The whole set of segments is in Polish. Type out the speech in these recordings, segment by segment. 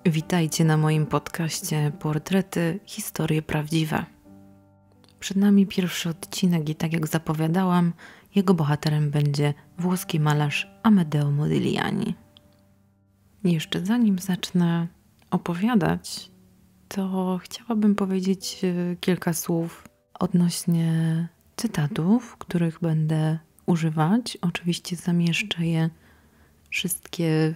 Witajcie na moim podcaście Portrety, historie prawdziwe. Przed nami pierwszy odcinek i tak jak zapowiadałam, jego bohaterem będzie włoski malarz Amedeo Modigliani. Jeszcze zanim zacznę opowiadać, to chciałabym powiedzieć kilka słów odnośnie cytatów, których będę używać. Oczywiście zamieszczę je wszystkie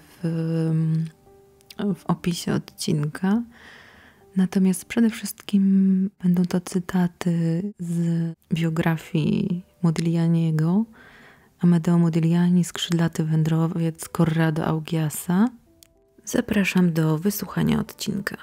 w opisie odcinka. Natomiast przede wszystkim będą to cytaty z biografii Modiglianiego. Amedeo Modigliani, skrzydlaty wędrowiec Corrado Augiasa. Zapraszam do wysłuchania odcinka.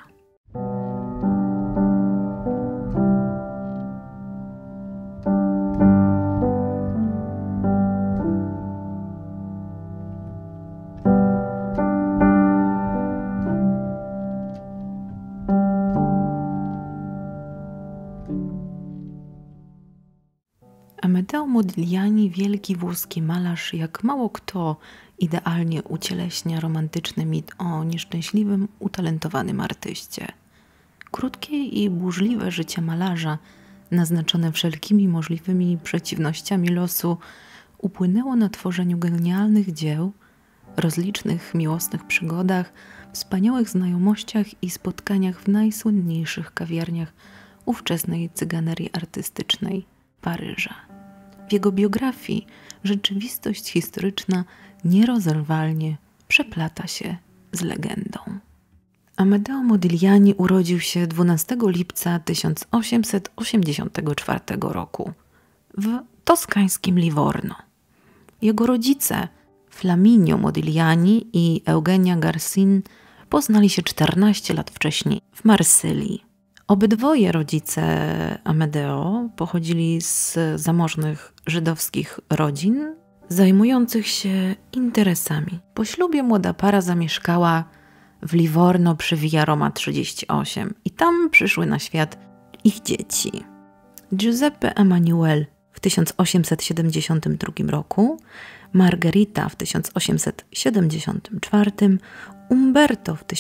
Amedeo Modigliani, wielki włoski malarz, jak mało kto idealnie ucieleśnia romantyczny mit o nieszczęśliwym, utalentowanym artyście. Krótkie i burzliwe życie malarza, naznaczone wszelkimi możliwymi przeciwnościami losu, upłynęło na tworzeniu genialnych dzieł, rozlicznych miłosnych przygodach, wspaniałych znajomościach i spotkaniach w najsłynniejszych kawiarniach ówczesnej cyganerii artystycznej Paryża. W jego biografii rzeczywistość historyczna nierozerwalnie przeplata się z legendą. Amedeo Modigliani urodził się 12 lipca 1884 roku w toskańskim Livorno. Jego rodzice Flaminio Modigliani i Eugenia Garcin poznali się 14 lat wcześniej w Marsylii. Obydwoje rodzice Amedeo pochodzili z zamożnych żydowskich rodzin zajmujących się interesami. Po ślubie młoda para zamieszkała w Livorno przy Via Roma 38 i tam przyszły na świat ich dzieci. Giuseppe Emanuele w 1872 roku, Margherita w 1874, Umberto w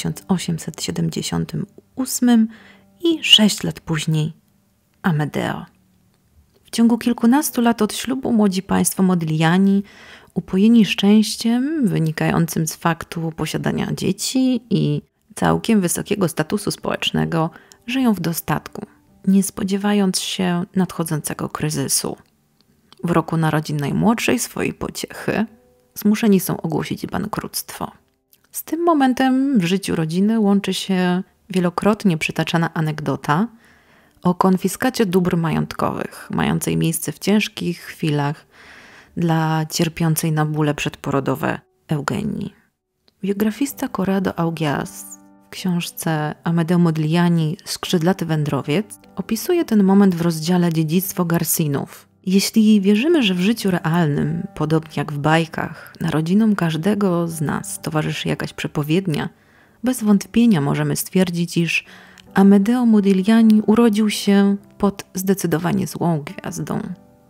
1878 i 6 lat później Amedeo. W ciągu kilkunastu lat od ślubu młodzi państwo Modigliani, upojeni szczęściem wynikającym z faktu posiadania dzieci i całkiem wysokiego statusu społecznego, żyją w dostatku, nie spodziewając się nadchodzącego kryzysu. W roku narodzin najmłodszej swojej pociechy zmuszeni są ogłosić bankructwo. Z tym momentem w życiu rodziny łączy się wielokrotnie przytaczana anegdota o konfiskacie dóbr majątkowych, mającej miejsce w ciężkich chwilach dla cierpiącej na bóle przedporodowe Eugenii. Biografista Corrado Augias w książce Amedeo Modigliani Skrzydlaty wędrowiec opisuje ten moment w rozdziale Dziedzictwo Garcinów. Jeśli wierzymy, że w życiu realnym, podobnie jak w bajkach, narodzinom każdego z nas towarzyszy jakaś przepowiednia, bez wątpienia możemy stwierdzić, iż Amedeo Modigliani urodził się pod zdecydowanie złą gwiazdą.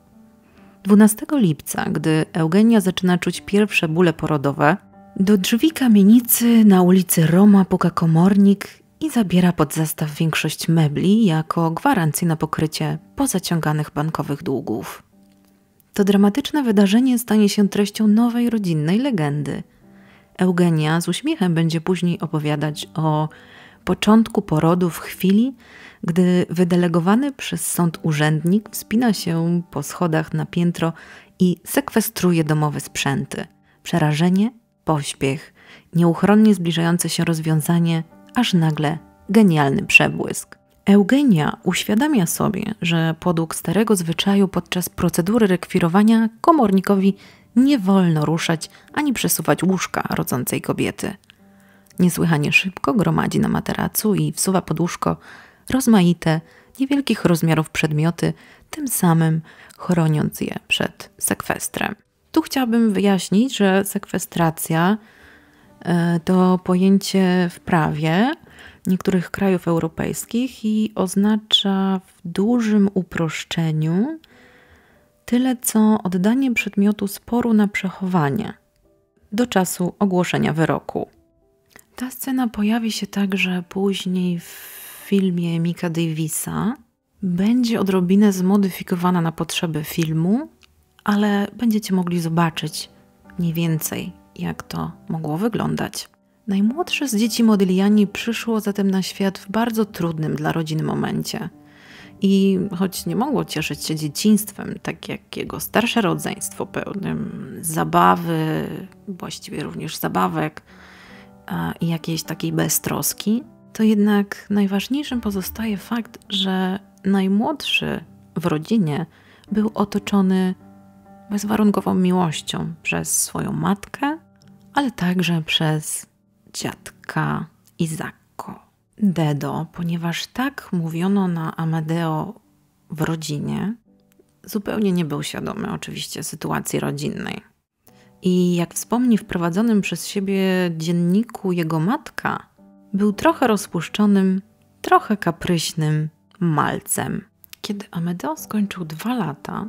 12 lipca, gdy Eugenia zaczyna czuć pierwsze bóle porodowe, do drzwi kamienicy na ulicy Roma puka komornik i zabiera pod zastaw większość mebli jako gwarancję na pokrycie pozaciąganych bankowych długów. To dramatyczne wydarzenie stanie się treścią nowej rodzinnej legendy. Eugenia z uśmiechem będzie później opowiadać o początku porodu w chwili, gdy wydelegowany przez sąd urzędnik wspina się po schodach na piętro i sekwestruje domowe sprzęty. Przerażenie, pośpiech, nieuchronnie zbliżające się rozwiązanie, aż nagle genialny przebłysk. Eugenia uświadamia sobie, że podług starego zwyczaju podczas procedury rekwirowania komornikowi nie wolno ruszać ani przesuwać łóżka rodzącej kobiety. Niesłychanie szybko gromadzi na materacu i wsuwa pod łóżko rozmaite, niewielkich rozmiarów przedmioty, tym samym chroniąc je przed sekwestrem. Tu chciałabym wyjaśnić, że sekwestracja to pojęcie w prawie niektórych krajów europejskich i oznacza w dużym uproszczeniu tyle co oddanie przedmiotu sporu na przechowanie do czasu ogłoszenia wyroku. Ta scena pojawi się także później w filmie Micka Davisa. Będzie odrobinę zmodyfikowana na potrzeby filmu, ale będziecie mogli zobaczyć mniej więcej, jak to mogło wyglądać. Najmłodsze z dzieci Modigliani przyszło zatem na świat w bardzo trudnym dla rodziny momencie. I choć nie mogło cieszyć się dzieciństwem, tak jak jego starsze rodzeństwo, pełnym zabawy, właściwie również zabawek i jakiejś takiej beztroski, to jednak najważniejszym pozostaje fakt, że najmłodszy w rodzinie był otoczony bezwarunkową miłością przez swoją matkę, ale także przez dziadka Isacco. Dedo, ponieważ tak mówiono na Amedeo w rodzinie, zupełnie nie był świadomy oczywiście sytuacji rodzinnej. I jak wspomni w prowadzonym przez siebie dzienniku jego matka, był trochę rozpuszczonym, trochę kapryśnym malcem. Kiedy Amedeo skończył 2 lata,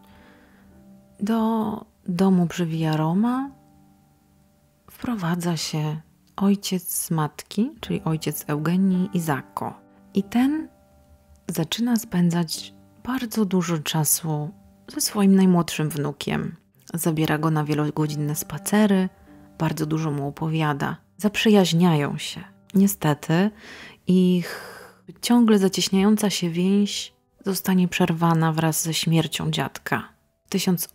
do domu przywija Roma, wprowadza się ojciec matki, czyli ojciec Eugenii, Isacco. I ten zaczyna spędzać bardzo dużo czasu ze swoim najmłodszym wnukiem. Zabiera go na wielogodzinne spacery, bardzo dużo mu opowiada. Zaprzyjaźniają się. Niestety ich ciągle zacieśniająca się więź zostanie przerwana wraz ze śmiercią dziadka w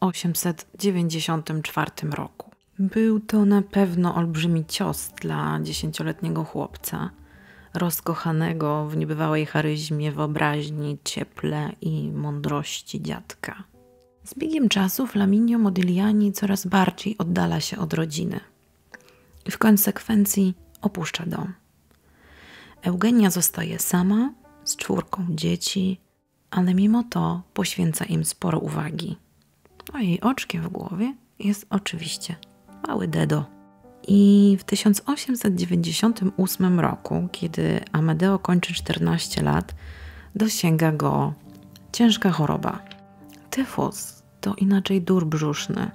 1894 roku. Był to na pewno olbrzymi cios dla 10-letniego chłopca, rozkochanego w niebywałej charyzmie, wyobraźni, cieple i mądrości dziadka. Z biegiem czasu Flaminio Modigliani coraz bardziej oddala się od rodziny i w konsekwencji opuszcza dom. Eugenia zostaje sama z 4 dzieci, ale mimo to poświęca im sporo uwagi. A jej oczkiem w głowie jest oczywiście mały Dedo. I w 1898 roku, kiedy Amedeo kończy 14 lat, dosięga go ciężka choroba. Tyfus to inaczej dór brzuszny.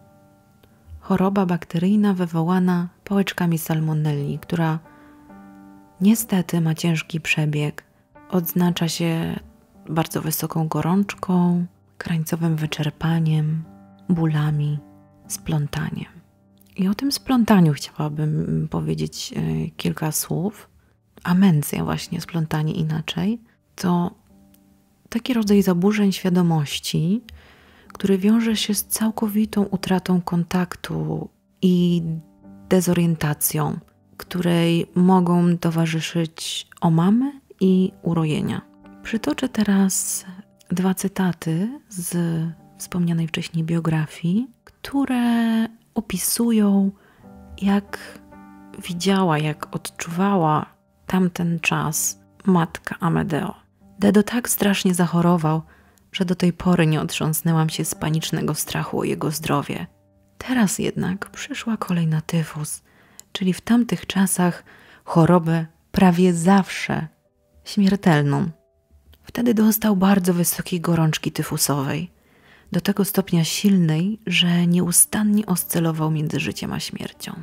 Choroba bakteryjna wywołana pałeczkami salmonelli, która niestety ma ciężki przebieg. Odznacza się bardzo wysoką gorączką, krańcowym wyczerpaniem, bólami, splątaniem. I o tym splątaniu chciałabym powiedzieć kilka słów. Amencja właśnie, splątanie inaczej, to taki rodzaj zaburzeń świadomości, który wiąże się z całkowitą utratą kontaktu i dezorientacją, której mogą towarzyszyć omamy i urojenia. Przytoczę teraz 2 cytaty z wspomnianej wcześniej biografii, które opisują, jak widziała, jak odczuwała tamten czas matka Amedeo. Dedo tak strasznie zachorował, że do tej pory nie otrząsnęłam się z panicznego strachu o jego zdrowie. Teraz jednak przyszła kolej na tyfus, czyli w tamtych czasach chorobę prawie zawsze śmiertelną. Wtedy dostał bardzo wysokiej gorączki tyfusowej, do tego stopnia silnej, że nieustannie oscylował między życiem a śmiercią.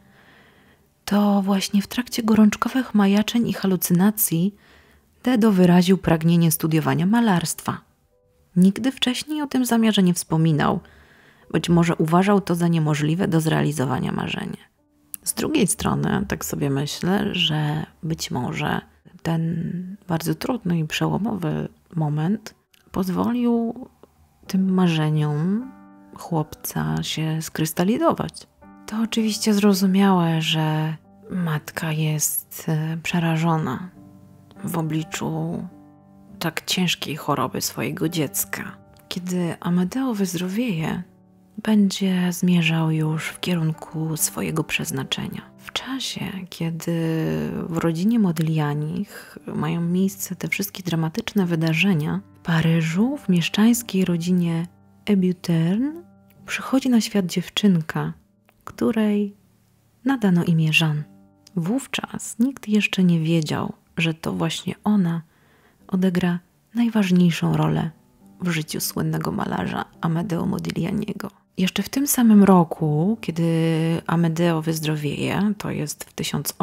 To właśnie w trakcie gorączkowych majaczeń i halucynacji Dedo wyraził pragnienie studiowania malarstwa. Nigdy wcześniej o tym zamiarze nie wspominał, być może uważał to za niemożliwe do zrealizowania marzenia. Z drugiej strony, tak sobie myślę, że być może ten bardzo trudny i przełomowy moment pozwolił tym marzeniom chłopca się skrystalizować. To oczywiście zrozumiałe, że matka jest przerażona w obliczu tak ciężkiej choroby swojego dziecka. Kiedy Amedeo wyzdrowieje, będzie zmierzał już w kierunku swojego przeznaczenia. W czasie, kiedy w rodzinie Modiglianich mają miejsce te wszystkie dramatyczne wydarzenia, w Paryżu, w mieszczańskiej rodzinie Ebuterne, przychodzi na świat dziewczynka, której nadano imię Jeanne. Wówczas nikt jeszcze nie wiedział, że to właśnie ona odegra najważniejszą rolę w życiu słynnego malarza Amedeo Modiglianiego. Jeszcze w tym samym roku, kiedy Amedeo wyzdrowieje, to jest w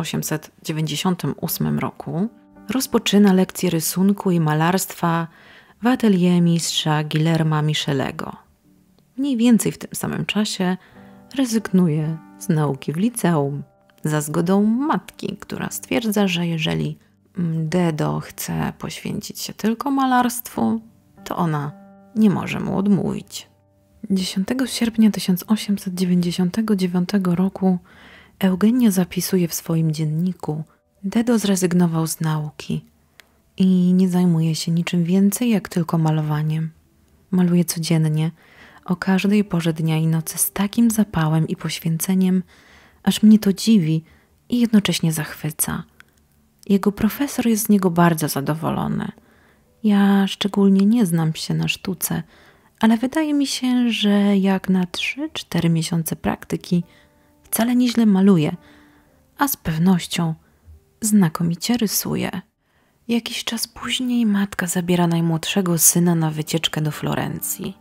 1898 roku, rozpoczyna lekcje rysunku i malarstwa w atelier mistrza Guillerma Michelego. Mniej więcej w tym samym czasie rezygnuje z nauki w liceum za zgodą matki, która stwierdza, że jeżeli Dedo chce poświęcić się tylko malarstwu, to ona nie może mu odmówić. 10 sierpnia 1899 roku Eugenia zapisuje w swoim dzienniku: Dedo zrezygnował z nauki i nie zajmuje się niczym więcej jak tylko malowaniem. Maluje codziennie, o każdej porze dnia i nocy z takim zapałem i poświęceniem, aż mnie to dziwi i jednocześnie zachwyca. Jego profesor jest z niego bardzo zadowolony. Ja szczególnie nie znam się na sztuce, ale wydaje mi się, że jak na 3-4 miesiące praktyki wcale nieźle maluje, a z pewnością znakomicie rysuje. Jakiś czas później matka zabiera najmłodszego syna na wycieczkę do Florencji.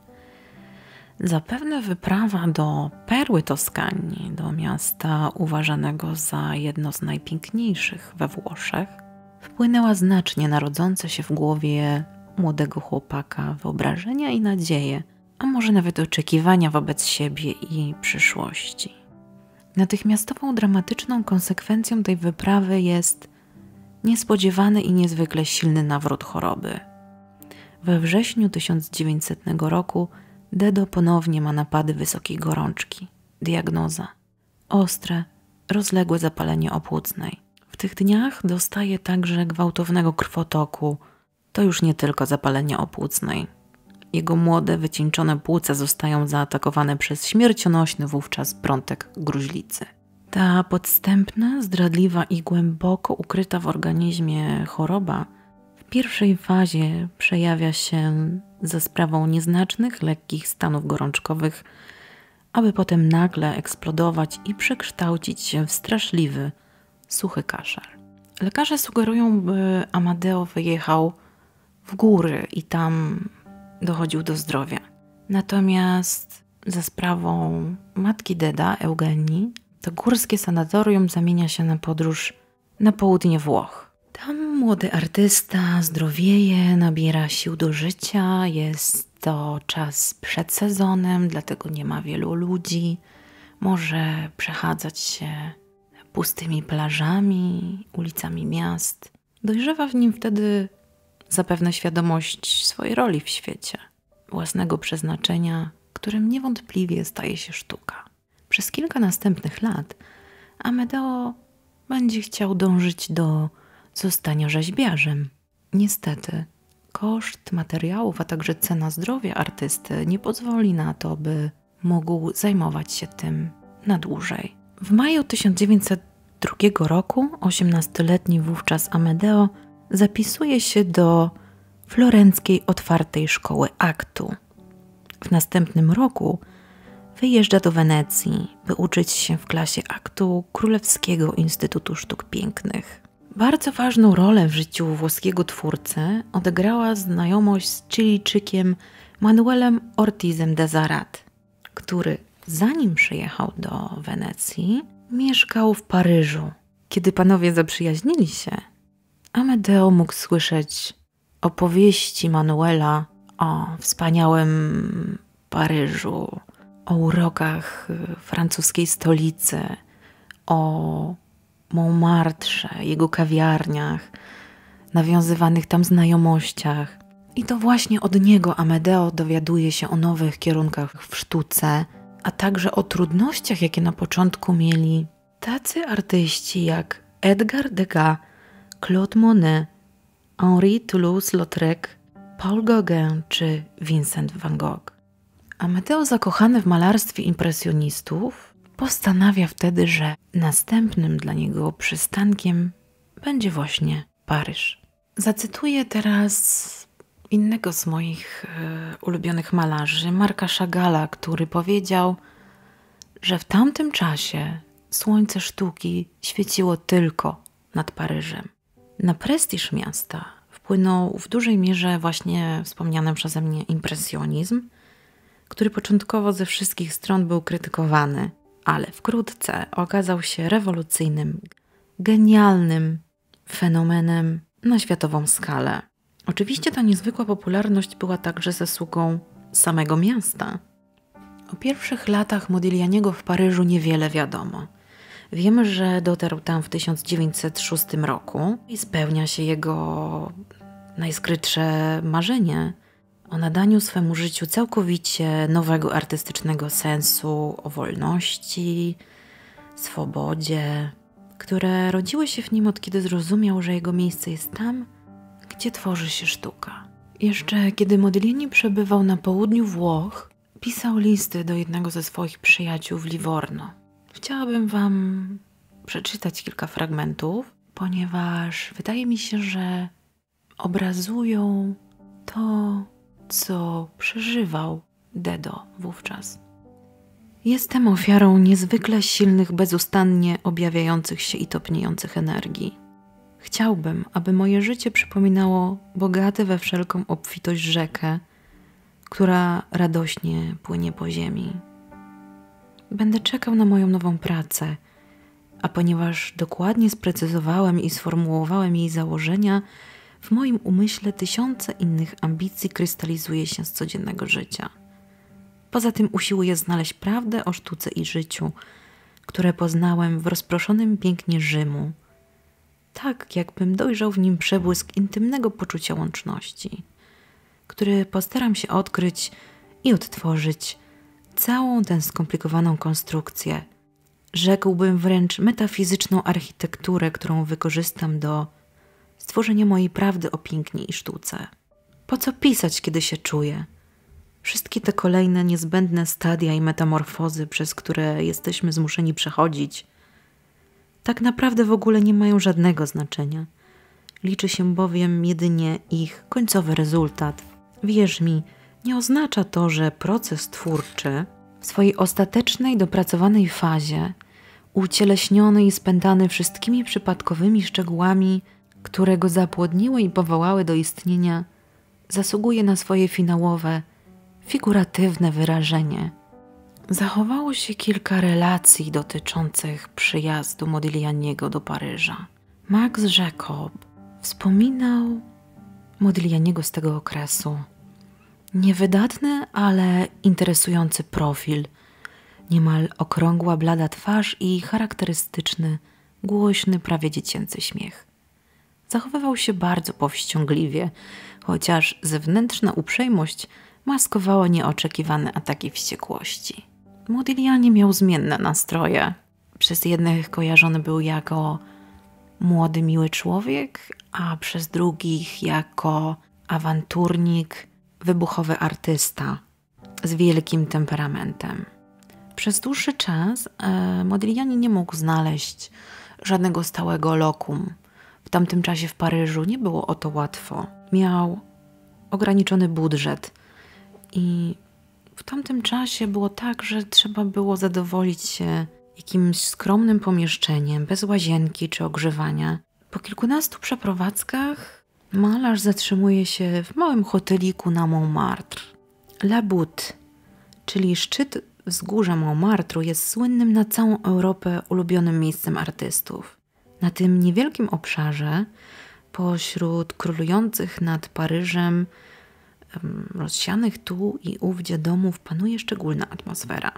Zapewne wyprawa do Perły Toskanii, do miasta uważanego za jedno z najpiękniejszych we Włoszech, wpłynęła znacznie na rodzące się w głowie młodego chłopaka wyobrażenia i nadzieje, a może nawet oczekiwania wobec siebie i przyszłości. Natychmiastową dramatyczną konsekwencją tej wyprawy jest niespodziewany i niezwykle silny nawrót choroby. We wrześniu 1900 roku Dedo ponownie ma napady wysokiej gorączki. Diagnoza: ostre, rozległe zapalenie opłucnej. W tych dniach dostaje także gwałtownego krwotoku. To już nie tylko zapalenie opłucnej. Jego młode, wycieńczone płuca zostają zaatakowane przez śmiercionośny wówczas prątek gruźlicy. Ta podstępna, zdradliwa i głęboko ukryta w organizmie choroba w pierwszej fazie przejawia się za sprawą nieznacznych, lekkich stanów gorączkowych, aby potem nagle eksplodować i przekształcić się w straszliwy, suchy kaszel. Lekarze sugerują, by Amadeo wyjechał w góry i tam dochodził do zdrowia. Natomiast za sprawą matki Deda, Eugenii, to górskie sanatorium zamienia się na podróż na południe Włoch. Tam młody artysta zdrowieje, nabiera sił do życia, jest to czas przed sezonem, dlatego nie ma wielu ludzi. Może przechadzać się pustymi plażami, ulicami miast. Dojrzewa w nim wtedy zapewne świadomość swojej roli w świecie, własnego przeznaczenia, którym niewątpliwie staje się sztuka. Przez kilka następnych lat Amedeo będzie chciał dążyć do zostania rzeźbiarzem. Niestety, koszt materiałów, a także cena zdrowia artysty nie pozwoli na to, by mógł zajmować się tym na dłużej. W maju 1902 roku 18-letni wówczas Amedeo zapisuje się do florenckiej otwartej szkoły aktu. W następnym roku wyjeżdża do Wenecji, by uczyć się w klasie aktu Królewskiego Instytutu Sztuk Pięknych. Bardzo ważną rolę w życiu włoskiego twórcy odegrała znajomość z Chilijczykiem Manuelem Ortizem de Zarat, który zanim przyjechał do Wenecji, mieszkał w Paryżu. Kiedy panowie zaprzyjaźnili się, Amedeo mógł słyszeć opowieści Manuela o wspaniałym Paryżu, o urokach francuskiej stolicy, o Montmartre, jego kawiarniach, nawiązywanych tam znajomościach. I to właśnie od niego Amedeo dowiaduje się o nowych kierunkach w sztuce, a także o trudnościach, jakie na początku mieli tacy artyści jak Edgar Degas, Claude Monet, Henri Toulouse-Lautrec, Paul Gauguin czy Vincent van Gogh. Amedeo, zakochany w malarstwie impresjonistów, postanawia wtedy, że następnym dla niego przystankiem będzie właśnie Paryż. Zacytuję teraz innego z moich ulubionych malarzy, Marca Chagalla, który powiedział, że w tamtym czasie słońce sztuki świeciło tylko nad Paryżem. Na prestiż miasta wpłynął w dużej mierze właśnie wspomniany przeze mnie impresjonizm, który początkowo ze wszystkich stron był krytykowany, ale wkrótce okazał się rewolucyjnym, genialnym fenomenem na światową skalę. Oczywiście ta niezwykła popularność była także zasługą samego miasta. O pierwszych latach Modiglianiego w Paryżu niewiele wiadomo. Wiemy, że dotarł tam w 1906 roku i spełnia się jego najskrytsze marzenie o nadaniu swemu życiu całkowicie nowego artystycznego sensu, o wolności, swobodzie, które rodziły się w nim od kiedy zrozumiał, że jego miejsce jest tam, gdzie tworzy się sztuka. Jeszcze kiedy Modigliani przebywał na południu Włoch, pisał listy do jednego ze swoich przyjaciół w Livorno. Chciałabym wam przeczytać kilka fragmentów, ponieważ wydaje mi się, że obrazują to, co przeżywał Dedo wówczas. Jestem ofiarą niezwykle silnych, bezustannie objawiających się i topniejących energii. Chciałbym, aby moje życie przypominało bogate we wszelką obfitość rzekę, która radośnie płynie po ziemi. Będę czekał na moją nową pracę, a ponieważ dokładnie sprecyzowałem i sformułowałem jej założenia, w moim umyśle tysiące innych ambicji krystalizuje się z codziennego życia. Poza tym usiłuję znaleźć prawdę o sztuce i życiu, które poznałem w rozproszonym pięknie Rzymu, tak jakbym dojrzał w nim przebłysk intymnego poczucia łączności, który postaram się odkryć i odtworzyć całą tę skomplikowaną konstrukcję, rzekłbym wręcz metafizyczną architekturę, którą wykorzystam do stworzenia mojej prawdy o pięknie i sztuce. Po co pisać, kiedy się czuję? Wszystkie te kolejne niezbędne stadia i metamorfozy, przez które jesteśmy zmuszeni przechodzić, tak naprawdę w ogóle nie mają żadnego znaczenia. Liczy się bowiem jedynie ich końcowy rezultat. Wierz mi, nie oznacza to, że proces twórczy w swojej ostatecznej, dopracowanej fazie, ucieleśniony i spętany wszystkimi przypadkowymi szczegółami, które go zapłodniły i powołały do istnienia, zasługuje na swoje finałowe, figuratywne wyrażenie. Zachowało się kilka relacji dotyczących przyjazdu Modiglianiego do Paryża. Max Jacob wspominał Modiglianiego z tego okresu. Niewydatny, ale interesujący profil, niemal okrągła, blada twarz i charakterystyczny, głośny, prawie dziecięcy śmiech. Zachowywał się bardzo powściągliwie, chociaż zewnętrzna uprzejmość maskowała nieoczekiwane ataki wściekłości. Modigliani miał zmienne nastroje. Przez jednych kojarzony był jako młody, miły człowiek, a przez drugich jako awanturnik, wybuchowy artysta z wielkim temperamentem. Przez dłuższy czas Modigliani nie mógł znaleźć żadnego stałego lokum. W tamtym czasie w Paryżu nie było o to łatwo. Miał ograniczony budżet i w tamtym czasie było tak, że trzeba było zadowolić się jakimś skromnym pomieszczeniem, bez łazienki czy ogrzewania. Po kilkunastu przeprowadzkach malarz zatrzymuje się w małym hoteliku na Montmartre. La Butte, czyli szczyt wzgórza Montmartru, jest słynnym na całą Europę ulubionym miejscem artystów. Na tym niewielkim obszarze, pośród królujących nad Paryżem, rozsianych tu i ówdzie domów, panuje szczególna atmosfera,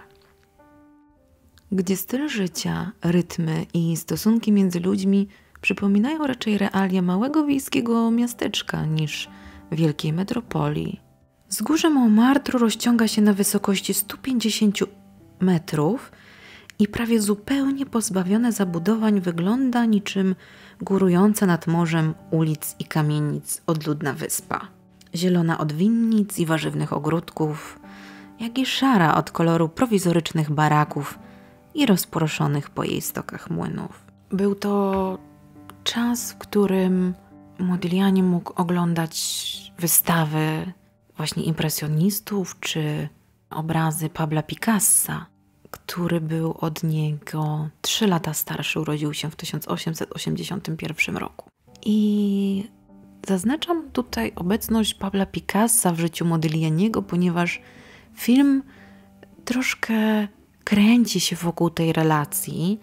gdzie styl życia, rytmy i stosunki między ludźmi przypominają raczej realia małego wiejskiego miasteczka niż wielkiej metropolii. Wzgórze Montmartru rozciąga się na wysokości 150 metrów i prawie zupełnie pozbawione zabudowań wygląda niczym górująca nad morzem ulic i kamienic odludna wyspa. Zielona od winnic i warzywnych ogródków, jak i szara od koloru prowizorycznych baraków i rozproszonych po jej stokach młynów. Był to czas, w którym Modigliani mógł oglądać wystawy właśnie impresjonistów czy obrazy Pabla Picassa, który był od niego 3 lata starszy, urodził się w 1881 roku. I zaznaczam tutaj obecność Pabla Picassa w życiu Modiglianiego, ponieważ Film troszkę kręci się wokół tej relacji,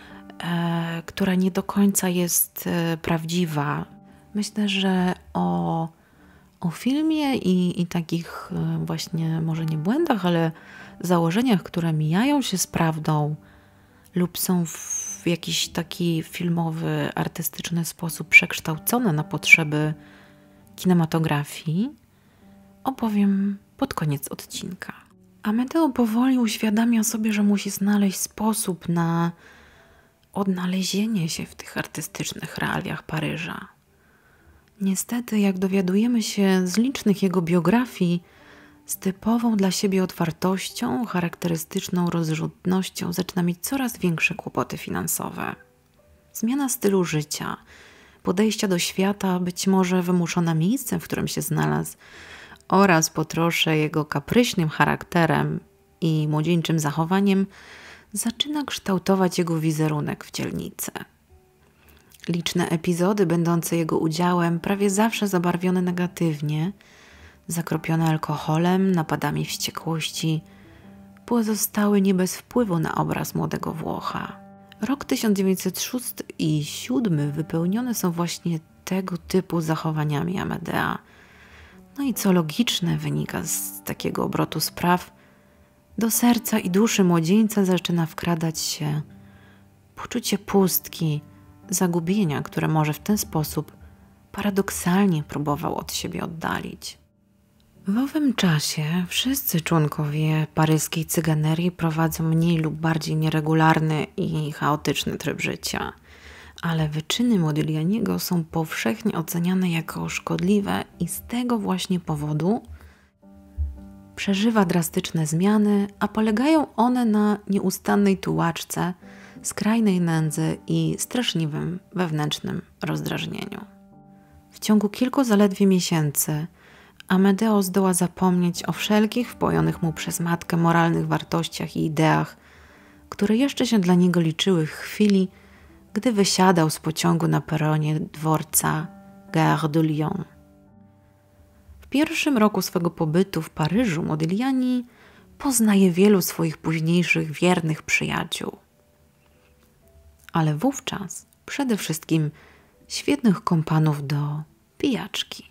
która nie do końca jest prawdziwa. Myślę, że o filmie i takich właśnie, może nie błędach, ale założeniach, które mijają się z prawdą lub są w jakiś taki filmowy, artystyczny sposób przekształcone na potrzeby kinematografii, opowiem pod koniec odcinka. Amedeo powoli uświadamia sobie, że musi znaleźć sposób na odnalezienie się w tych artystycznych realiach Paryża. Niestety, jak dowiadujemy się z licznych jego biografii, z typową dla siebie otwartością, charakterystyczną rozrzutnością zaczyna mieć coraz większe kłopoty finansowe. Zmiana stylu życia, podejścia do świata, być może wymuszona miejscem, w którym się znalazł, oraz po trosze jego kapryśnym charakterem i młodzieńczym zachowaniem zaczyna kształtować jego wizerunek w dzielnicy. Liczne epizody będące jego udziałem, prawie zawsze zabarwione negatywnie, zakropione alkoholem, napadami wściekłości, pozostały nie bez wpływu na obraz młodego Włocha. Rok 1906 i 1907 wypełnione są właśnie tego typu zachowaniami Amedea. No i co logiczne wynika z takiego obrotu spraw, do serca i duszy młodzieńca zaczyna wkradać się poczucie pustki, zagubienia, które może w ten sposób paradoksalnie próbował od siebie oddalić. W owym czasie wszyscy członkowie paryskiej cyganerii prowadzą mniej lub bardziej nieregularny i chaotyczny tryb życia, ale wyczyny Modiglianiego są powszechnie oceniane jako szkodliwe i z tego właśnie powodu przeżywa drastyczne zmiany, a polegają one na nieustannej tułaczce, skrajnej nędzy i straszliwym wewnętrznym rozdrażnieniu. W ciągu kilku zaledwie miesięcy Amedeo zdoła zapomnieć o wszelkich wpojonych mu przez matkę moralnych wartościach i ideach, które jeszcze się dla niego liczyły w chwili, gdy wysiadał z pociągu na peronie dworca Gare de Lyon. W pierwszym roku swego pobytu w Paryżu Modigliani poznaje wielu swoich późniejszych wiernych przyjaciół. Ale wówczas przede wszystkim świetnych kompanów do pijaczki.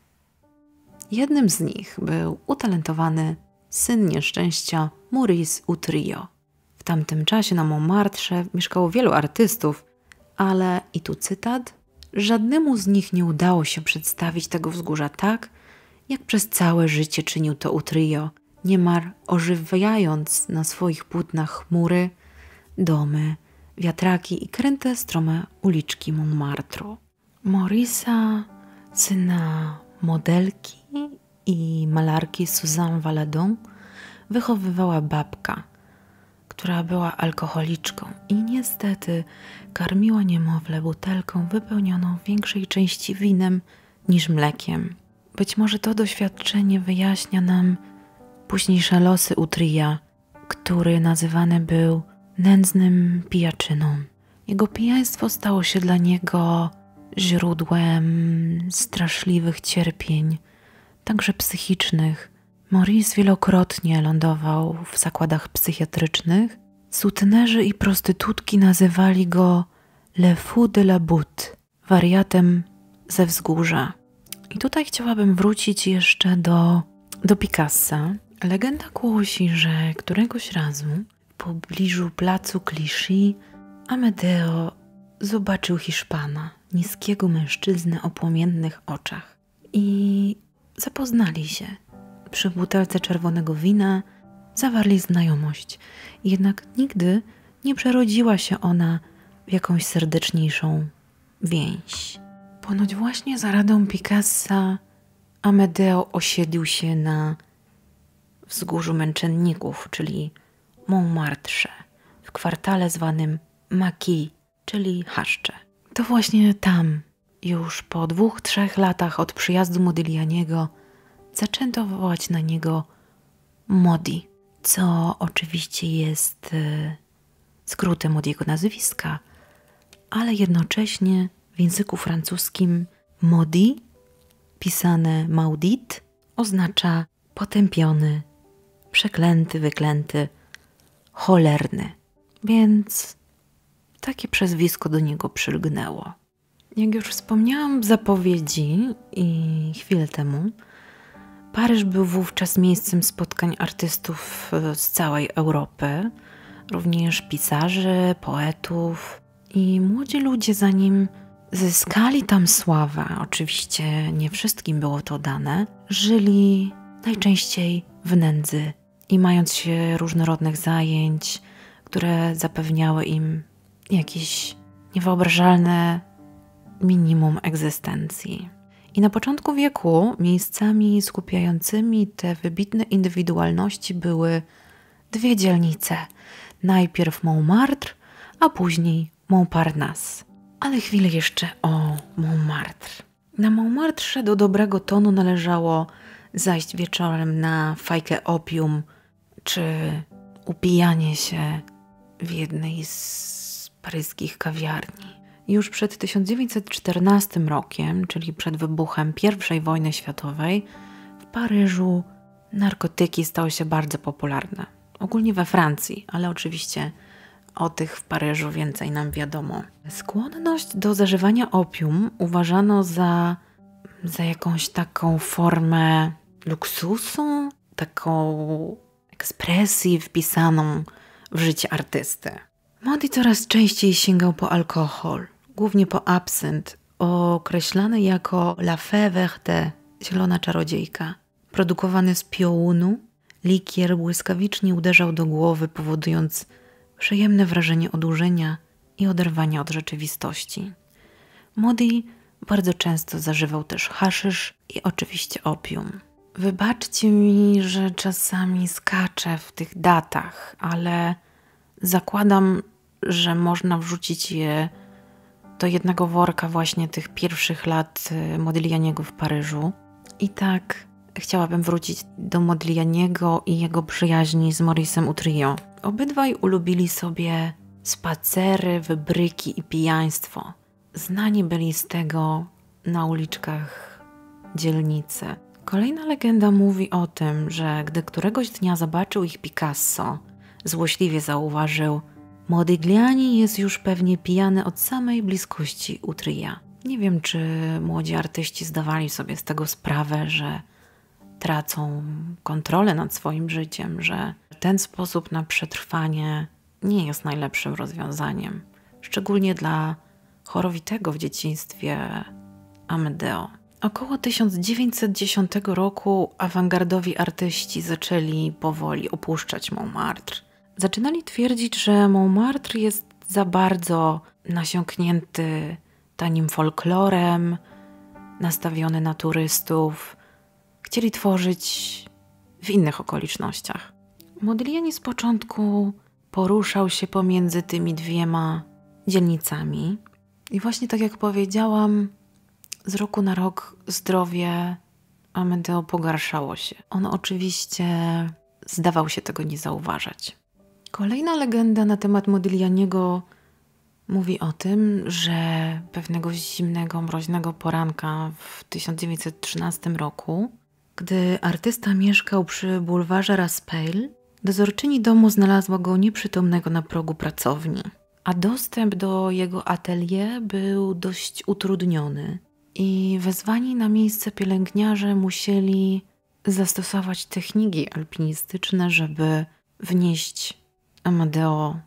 Jednym z nich był utalentowany syn nieszczęścia Maurice Utrillo. W tamtym czasie na Montmartre mieszkało wielu artystów, ale, i tu cytat, żadnemu z nich nie udało się przedstawić tego wzgórza tak, jak przez całe życie czynił to Utrillo, niemal ożywiając na swoich płótnach chmury, domy, wiatraki i kręte, strome uliczki Montmartru. Maurice'a, syna modelki i malarki Suzanne Valadon, wychowywała babka, która była alkoholiczką i niestety karmiła niemowlę butelką wypełnioną w większej części winem niż mlekiem. Być może to doświadczenie wyjaśnia nam późniejsze losy Utrilla, który nazywany był nędznym pijaczyną. Jego pijaństwo stało się dla niego źródłem straszliwych cierpień, także psychicznych. Maurice wielokrotnie lądował w zakładach psychiatrycznych. Sutenerzy i prostytutki nazywali go Le Fou de la Butte, wariatem ze wzgórza. I tutaj chciałabym wrócić jeszcze do Picassa. Legenda głosi, że któregoś razu w pobliżu placu Clichy Amedeo zobaczył Hiszpana, niskiego mężczyznę o płomiennych oczach. I zapoznali się. Przy butelce czerwonego wina zawarli znajomość. Jednak nigdy nie przerodziła się ona w jakąś serdeczniejszą więź. Ponoć właśnie za radą Picassa Amedeo osiedlił się na wzgórzu męczenników, czyli Montmartre, w kwartale zwanym Maquis, czyli Chaszcze. To właśnie tam, już po 2-3 latach od przyjazdu Modiglianiego, zaczęto wołać na niego Modi, co oczywiście jest skrótem od jego nazwiska, ale jednocześnie w języku francuskim Modi, pisane maudit, oznacza potępiony, przeklęty, wyklęty, cholerny. Więc takie przezwisko do niego przylgnęło. Jak już wspomniałam w zapowiedzi i chwilę temu, Paryż był wówczas miejscem spotkań artystów z całej Europy, również pisarzy, poetów i młodzi ludzie, zanim zyskali tam sławę, oczywiście nie wszystkim było to dane, żyli najczęściej w nędzy i mając się różnorodnych zajęć, które zapewniały im jakieś niewyobrażalne minimum egzystencji. I na początku wieku miejscami skupiającymi te wybitne indywidualności były dwie dzielnice. Najpierw Montmartre, a później Montparnasse. Ale chwilę jeszcze o Montmartre. Na Montmartre do dobrego tonu należało zajść wieczorem na fajkę opium, czy upijanie się w jednej z paryskich kawiarni. Już przed 1914 rokiem, czyli przed wybuchem I wojny światowej, w Paryżu narkotyki stały się bardzo popularne. Ogólnie we Francji, ale oczywiście o tych w Paryżu więcej nam wiadomo. Skłonność do zażywania opium uważano za jakąś taką formę luksusu, taką ekspresję wpisaną w życie artysty. Młody coraz częściej sięgał po alkohol, głównie po absynt, określany jako la fée verte, zielona czarodziejka. Produkowany z piołunu, likier błyskawicznie uderzał do głowy, powodując przyjemne wrażenie odurzenia i oderwania od rzeczywistości. Młody bardzo często zażywał też haszysz i oczywiście opium. Wybaczcie mi, że czasami skaczę w tych datach, ale zakładam, że można wrzucić je do jednego worka właśnie tych pierwszych lat Modiglianiego w Paryżu. I tak chciałabym wrócić do Modiglianiego i jego przyjaźni z Maurice'em Utrillo. Obydwaj ulubili sobie spacery, wybryki i pijaństwo. Znani byli z tego na uliczkach dzielnicy. Kolejna legenda mówi o tym, że gdy któregoś dnia zobaczył ich Picasso, złośliwie zauważył: Modigliani jest już pewnie pijany od samej bliskości Utrilla. Nie wiem, czy młodzi artyści zdawali sobie z tego sprawę, że tracą kontrolę nad swoim życiem, że ten sposób na przetrwanie nie jest najlepszym rozwiązaniem. Szczególnie dla chorowitego w dzieciństwie Amedeo. Około 1910 roku awangardowi artyści zaczęli powoli opuszczać Montmartre. Zaczynali twierdzić, że Montmartre jest za bardzo nasiąknięty tanim folklorem, nastawiony na turystów. Chcieli tworzyć w innych okolicznościach. Modigliani z początku poruszał się pomiędzy tymi dwiema dzielnicami i właśnie tak jak powiedziałam, z roku na rok zdrowie Amedeo pogarszało się. On oczywiście zdawał się tego nie zauważać. Kolejna legenda na temat Modiglianiego mówi o tym, że pewnego zimnego, mroźnego poranka w 1913 roku, gdy artysta mieszkał przy bulwarze Raspail, dozorczyni domu znalazła go nieprzytomnego na progu pracowni, a dostęp do jego atelier był dość utrudniony i wezwani na miejsce pielęgniarze musieli zastosować techniki alpinistyczne, żeby wnieść Amedeo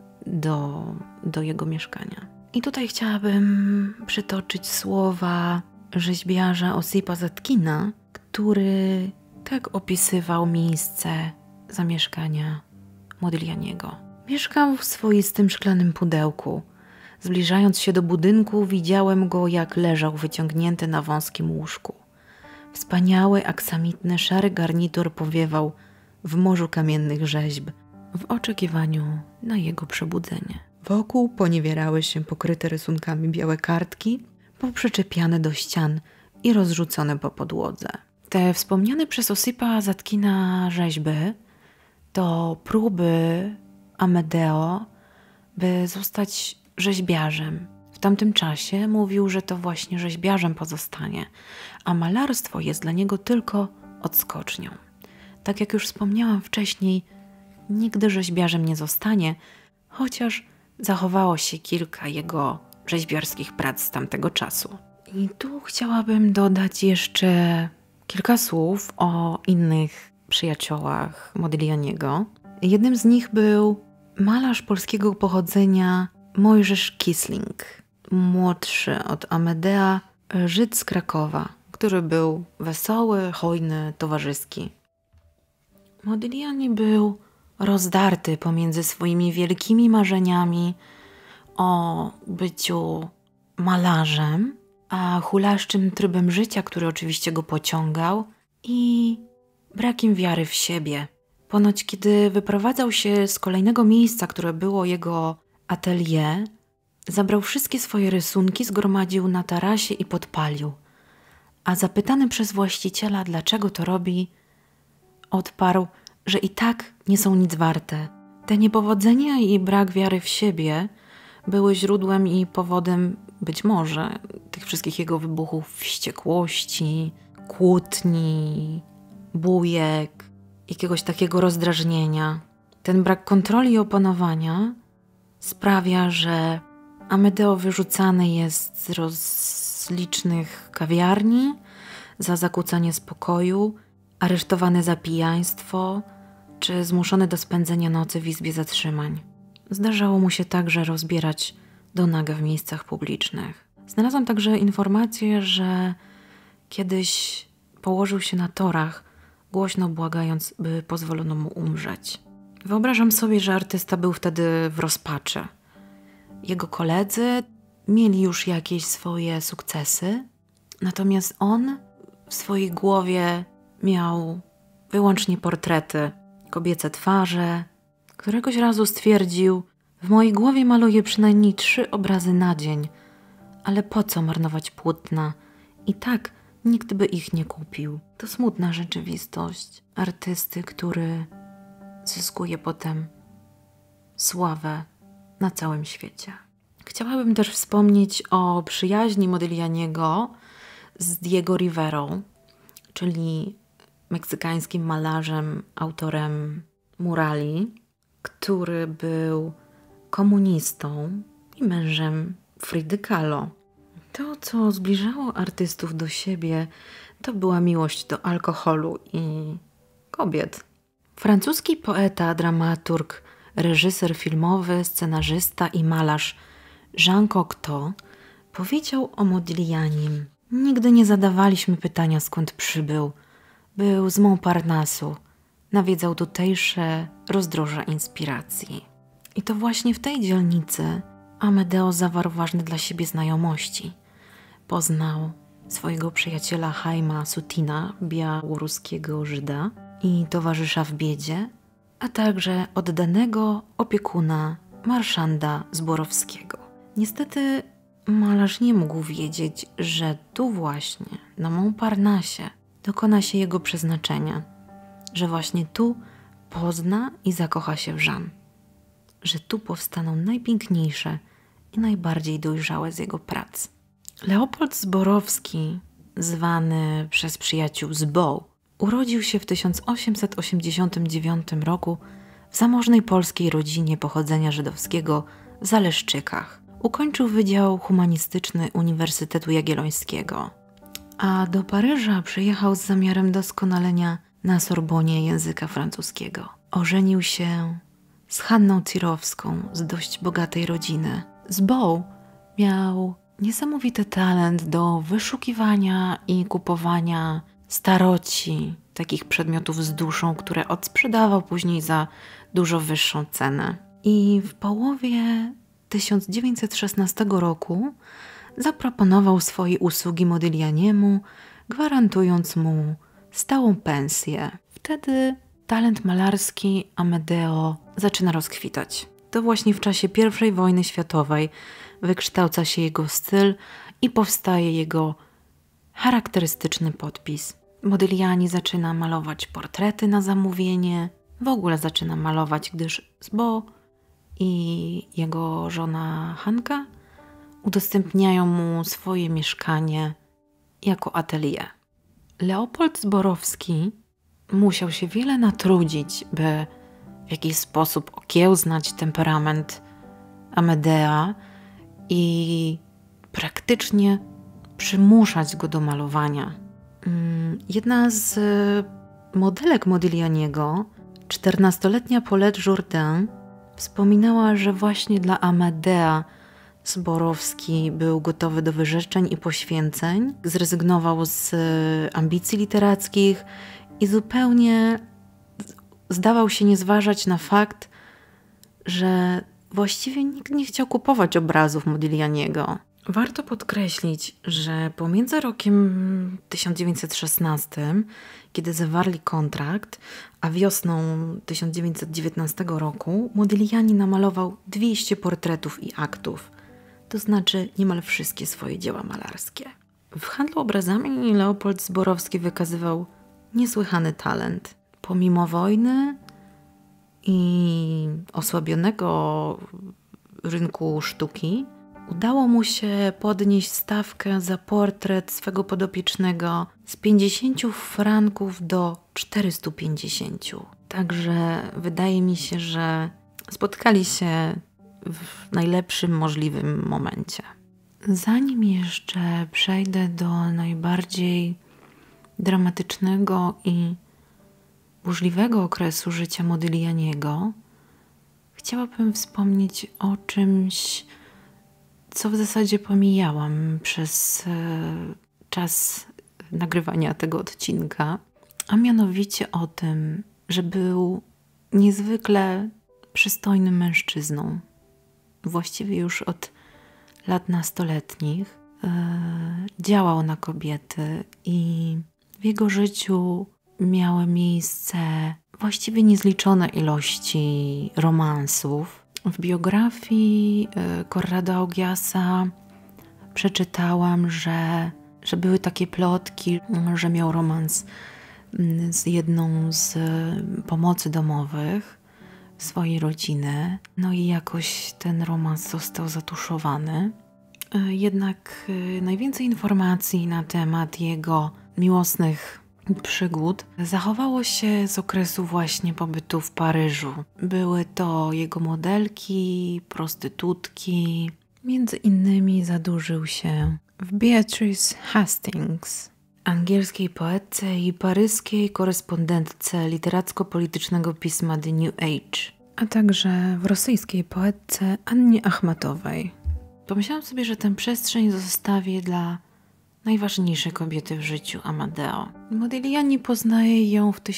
do jego mieszkania. I tutaj chciałabym przytoczyć słowa rzeźbiarza Osipa Zatkina, który tak opisywał miejsce zamieszkania Modiglianiego. Mieszkał w swoistym szklanym pudełku. Zbliżając się do budynku, widziałem go, jak leżał wyciągnięty na wąskim łóżku. Wspaniały, aksamitny, szary garnitur powiewał w morzu kamiennych rzeźb, w oczekiwaniu na jego przebudzenie. Wokół poniewierały się pokryte rysunkami białe kartki, poprzyczepiane do ścian i rozrzucone po podłodze. Te wspomniane przez Osipa Zatkina rzeźby to próby Amedeo, by zostać rzeźbiarzem. W tamtym czasie mówił, że to właśnie rzeźbiarzem pozostanie, a malarstwo jest dla niego tylko odskocznią. Tak jak już wspomniałam wcześniej, nigdy rzeźbiarzem nie zostanie, chociaż zachowało się kilka jego rzeźbiarskich prac z tamtego czasu. I tu chciałabym dodać jeszcze kilka słów o innych przyjaciołach Modiglianiego. Jednym z nich był malarz polskiego pochodzenia Mojżesz Kissling, młodszy od Amedea, Żyd z Krakowa, który był wesoły, hojny, towarzyski. Modigliani był rozdarty pomiędzy swoimi wielkimi marzeniami o byciu malarzem, a hulaszczym trybem życia, który oczywiście go pociągał, i brakiem wiary w siebie. Ponoć kiedy wyprowadzał się z kolejnego miejsca, które było jego atelier, zabrał wszystkie swoje rysunki, zgromadził na tarasie i podpalił. A zapytany przez właściciela, dlaczego to robi, odparł, że i tak nie są nic warte. Te niepowodzenia i brak wiary w siebie były źródłem i powodem być może tych wszystkich jego wybuchów wściekłości, kłótni, bujek, jakiegoś takiego rozdrażnienia. Ten brak kontroli i opanowania sprawia, że Amedeo wyrzucany jest z rozlicznych kawiarni za zakłócanie spokoju, aresztowany za pijaństwo czy zmuszony do spędzenia nocy w izbie zatrzymań. Zdarzało mu się także rozbierać do naga w miejscach publicznych. Znalazłam także informację, że kiedyś położył się na torach, głośno błagając, by pozwolono mu umrzeć. Wyobrażam sobie, że artysta był wtedy w rozpaczy. Jego koledzy mieli już jakieś swoje sukcesy, natomiast on w swojej głowie miał wyłącznie portrety, kobiece twarze. Któregoś razu stwierdził: w mojej głowie maluję przynajmniej 3 obrazy na dzień, ale po co marnować płótna? I tak nikt by ich nie kupił. To smutna rzeczywistość artysty, który zyskuje potem sławę na całym świecie. Chciałabym też wspomnieć o przyjaźni Modiglianiego z Diego Riverą, czyli meksykańskim malarzem, autorem murali, który był komunistą i mężem Fridy Kahlo. To, co zbliżało artystów do siebie, to była miłość do alkoholu i kobiet. Francuski poeta, dramaturg, reżyser filmowy, scenarzysta i malarz Jean Cocteau powiedział o Modiglianim: nigdy nie zadawaliśmy pytania, skąd przybył. Był z Montparnasu. Nawiedzał tutejsze rozdroża inspiracji. I to właśnie w tej dzielnicy Amedeo zawarł ważne dla siebie znajomości. Poznał swojego przyjaciela Haima Sutina, białoruskiego Żyda i towarzysza w biedzie, a także oddanego opiekuna marszanda Zborowskiego. Niestety malarz nie mógł wiedzieć, że tu właśnie, na Montparnasie, dokona się jego przeznaczenia, że właśnie tu pozna i zakocha się w Jeanne, że tu powstaną najpiękniejsze i najbardziej dojrzałe z jego prac. Leopold Zborowski, zwany przez przyjaciół Zbo, urodził się w 1889 roku w zamożnej polskiej rodzinie pochodzenia żydowskiego w Zaleszczykach. Ukończył Wydział Humanistyczny Uniwersytetu Jagiellońskiego, a do Paryża przyjechał z zamiarem doskonalenia na Sorbonie języka francuskiego. Ożenił się z Hanną Cirowską z dość bogatej rodziny. Zbo miał niesamowity talent do wyszukiwania i kupowania staroci, takich przedmiotów z duszą, które odsprzedawał później za dużo wyższą cenę. I w połowie 1916 roku zaproponował swoje usługi Modiglianiemu, gwarantując mu stałą pensję. Wtedy talent malarski Amedeo zaczyna rozkwitać. To właśnie w czasie I wojny światowej wykształca się jego styl i powstaje jego charakterystyczny podpis. Modigliani zaczyna malować portrety na zamówienie, w ogóle zaczyna malować, gdyż Zbo i jego żona Hanka udostępniają mu swoje mieszkanie jako atelier. Leopold Zborowski musiał się wiele natrudzić, by w jakiś sposób okiełznać temperament Amedea i praktycznie przymuszać go do malowania. Jedna z modelek Modiglianiego, 14-letnia Paulette Jourdain, wspominała, że właśnie dla Amadea Zborowski był gotowy do wyrzeczeń i poświęceń, zrezygnował z ambicji literackich i zupełnie zdawał się nie zważać na fakt, że właściwie nikt nie chciał kupować obrazów Modiglianiego. Warto podkreślić, że pomiędzy rokiem 1916, kiedy zawarli kontrakt, a wiosną 1919 roku Modigliani namalował 200 portretów i aktów, to znaczy niemal wszystkie swoje dzieła malarskie. W handlu obrazami Leopold Zborowski wykazywał niesłychany talent. Pomimo wojny i osłabionego rynku sztuki, udało mu się podnieść stawkę za portret swego podopiecznego z 50 franków do 450. Także wydaje mi się, że spotkali się w najlepszym możliwym momencie. Zanim jeszcze przejdę do najbardziej dramatycznego i burzliwego okresu życia Modiglianiego, chciałabym wspomnieć o czymś, co w zasadzie pomijałam przez czas nagrywania tego odcinka, a mianowicie o tym, że był niezwykle przystojnym mężczyzną. Właściwie już od lat nastoletnich działał na kobiety i w jego życiu miały miejsce właściwie niezliczone ilości romansów. W biografii Corrado Augiasa przeczytałam, że były takie plotki, że miał romans z jedną z pomocy domowych swojej rodziny. No i jakoś ten romans został zatuszowany. Jednak najwięcej informacji na temat jego miłosnych przygód zachowało się z okresu właśnie pobytu w Paryżu. Były to jego modelki, prostytutki. Między innymi zadłużył się w Beatrice Hastings, angielskiej poetce i paryskiej korespondentce literacko-politycznego pisma The New Age, a także w rosyjskiej poetce Annie Achmatowej. Pomyślałam sobie, że tę przestrzeń zostawię dla najważniejszej kobiety w życiu Amadeo. Modigliani poznaje ją w